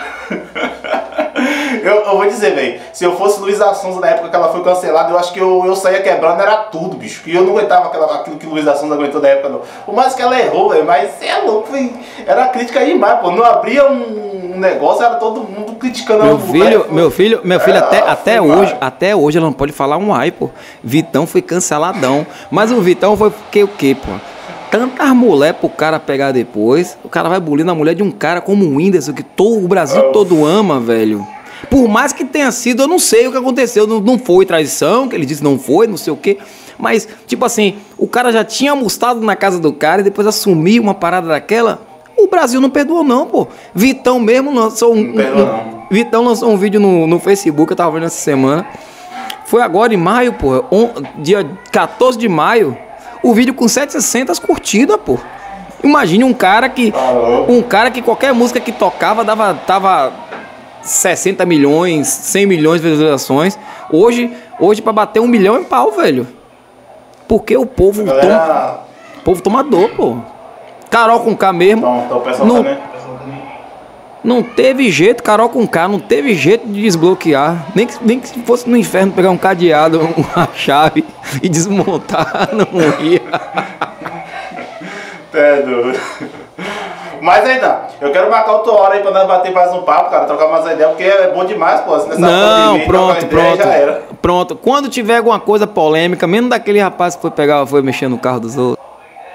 Eu vou dizer, velho, se eu fosse Luísa Sonza na época que ela foi cancelada, eu acho que eu saía quebrando, era tudo, bicho. E eu não aguentava aquilo que Luísa Sonza aguentou na época, não. Por mais que ela errou, velho, mas é louco, véio. Era crítica demais, pô. Não abria um negócio, era todo mundo criticando ela. Meu filho, até hoje ela não pode falar um ai, pô. Vitão foi canceladão. Mas o Vitão foi o quê, pô? Tantas mulher pro cara pegar depois, o cara vai bulir na mulher de um cara como o Whindersson, que o Brasil todo ama, velho. Por mais que tenha sido, eu não sei o que aconteceu, não foi traição, que ele disse não foi, não sei o quê. Mas, tipo assim, o cara já tinha almoçado na casa do cara e depois assumiu uma parada daquela. O Brasil não perdoou não, pô. Vitão mesmo lançou Vitão lançou um vídeo no Facebook, eu tava vendo essa semana. Foi agora em maio, pô, dia 14 de maio. O vídeo com 700 curtidas, pô. Imagine um cara que qualquer música que tocava tava 60 milhões, 100 milhões de visualizações. Hoje pra bater 1 milhão é pau, velho. Porque o povo toma dor, pô. Carol com K mesmo. Não teve jeito, Carol com K, não teve jeito de desbloquear. Nem que fosse no inferno pegar um cadeado, uma chave e desmontar, não ia. É doido. Mas ainda, eu quero marcar outra hora aí pra nós bater mais um papo, cara, trocar mais ideias, porque é bom demais, pô. Não, pronto. Quando tiver alguma coisa polêmica, menos daquele rapaz que foi mexer no carro dos outros.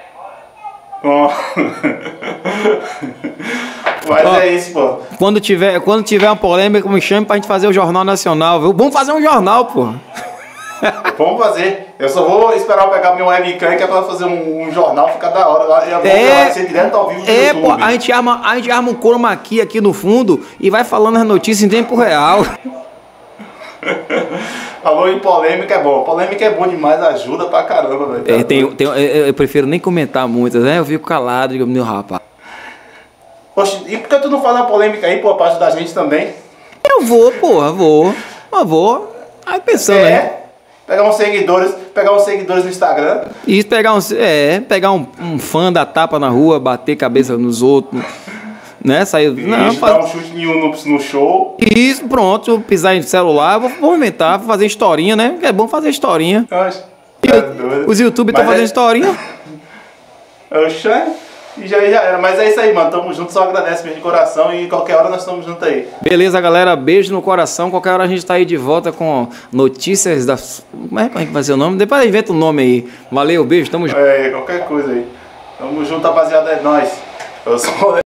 Mas é isso, pô. Quando tiver uma polêmica, me chame pra gente fazer o Jornal Nacional, viu? Vamos fazer um jornal, pô. Vamos fazer. Eu só vou esperar eu pegar meu webcam, que é pra fazer um jornal, ficar da hora. Vai ser direto ao vivo no YouTube. Pô, a gente arma um chroma key aqui no fundo e vai falando as notícias em tempo real. Falou em polêmica é bom. Polêmica é bom demais, ajuda pra caramba, velho. Eu prefiro nem comentar muitas, né? Eu fico calado, digo, meu rapaz. Poxa, e por que tu não fala polêmica aí, pô, pra ajudar a gente também? Eu vou, porra, vou. Aí pensando, né? Pegar uns seguidores no Instagram. Isso, pegar um fã da tapa na rua, bater cabeça nos outros, né? Sair. Dar um chute no show. Isso, pronto, pisar em celular, vou inventar, vou fazer historinha, né? É bom fazer historinha. Os YouTube estão fazendo historinha. Oxa, e já era. Mas é isso aí, mano. Tamo junto, só agradece mesmo de coração e qualquer hora nós estamos juntos aí. Beleza, galera. Beijo no coração. Qualquer hora a gente tá aí de volta com notícias das. Como é que vai ser o nome? Depois inventa o nome aí. Valeu, beijo, tamo junto. Qualquer coisa aí. Tamo junto, rapaziada. É nóis. Eu sou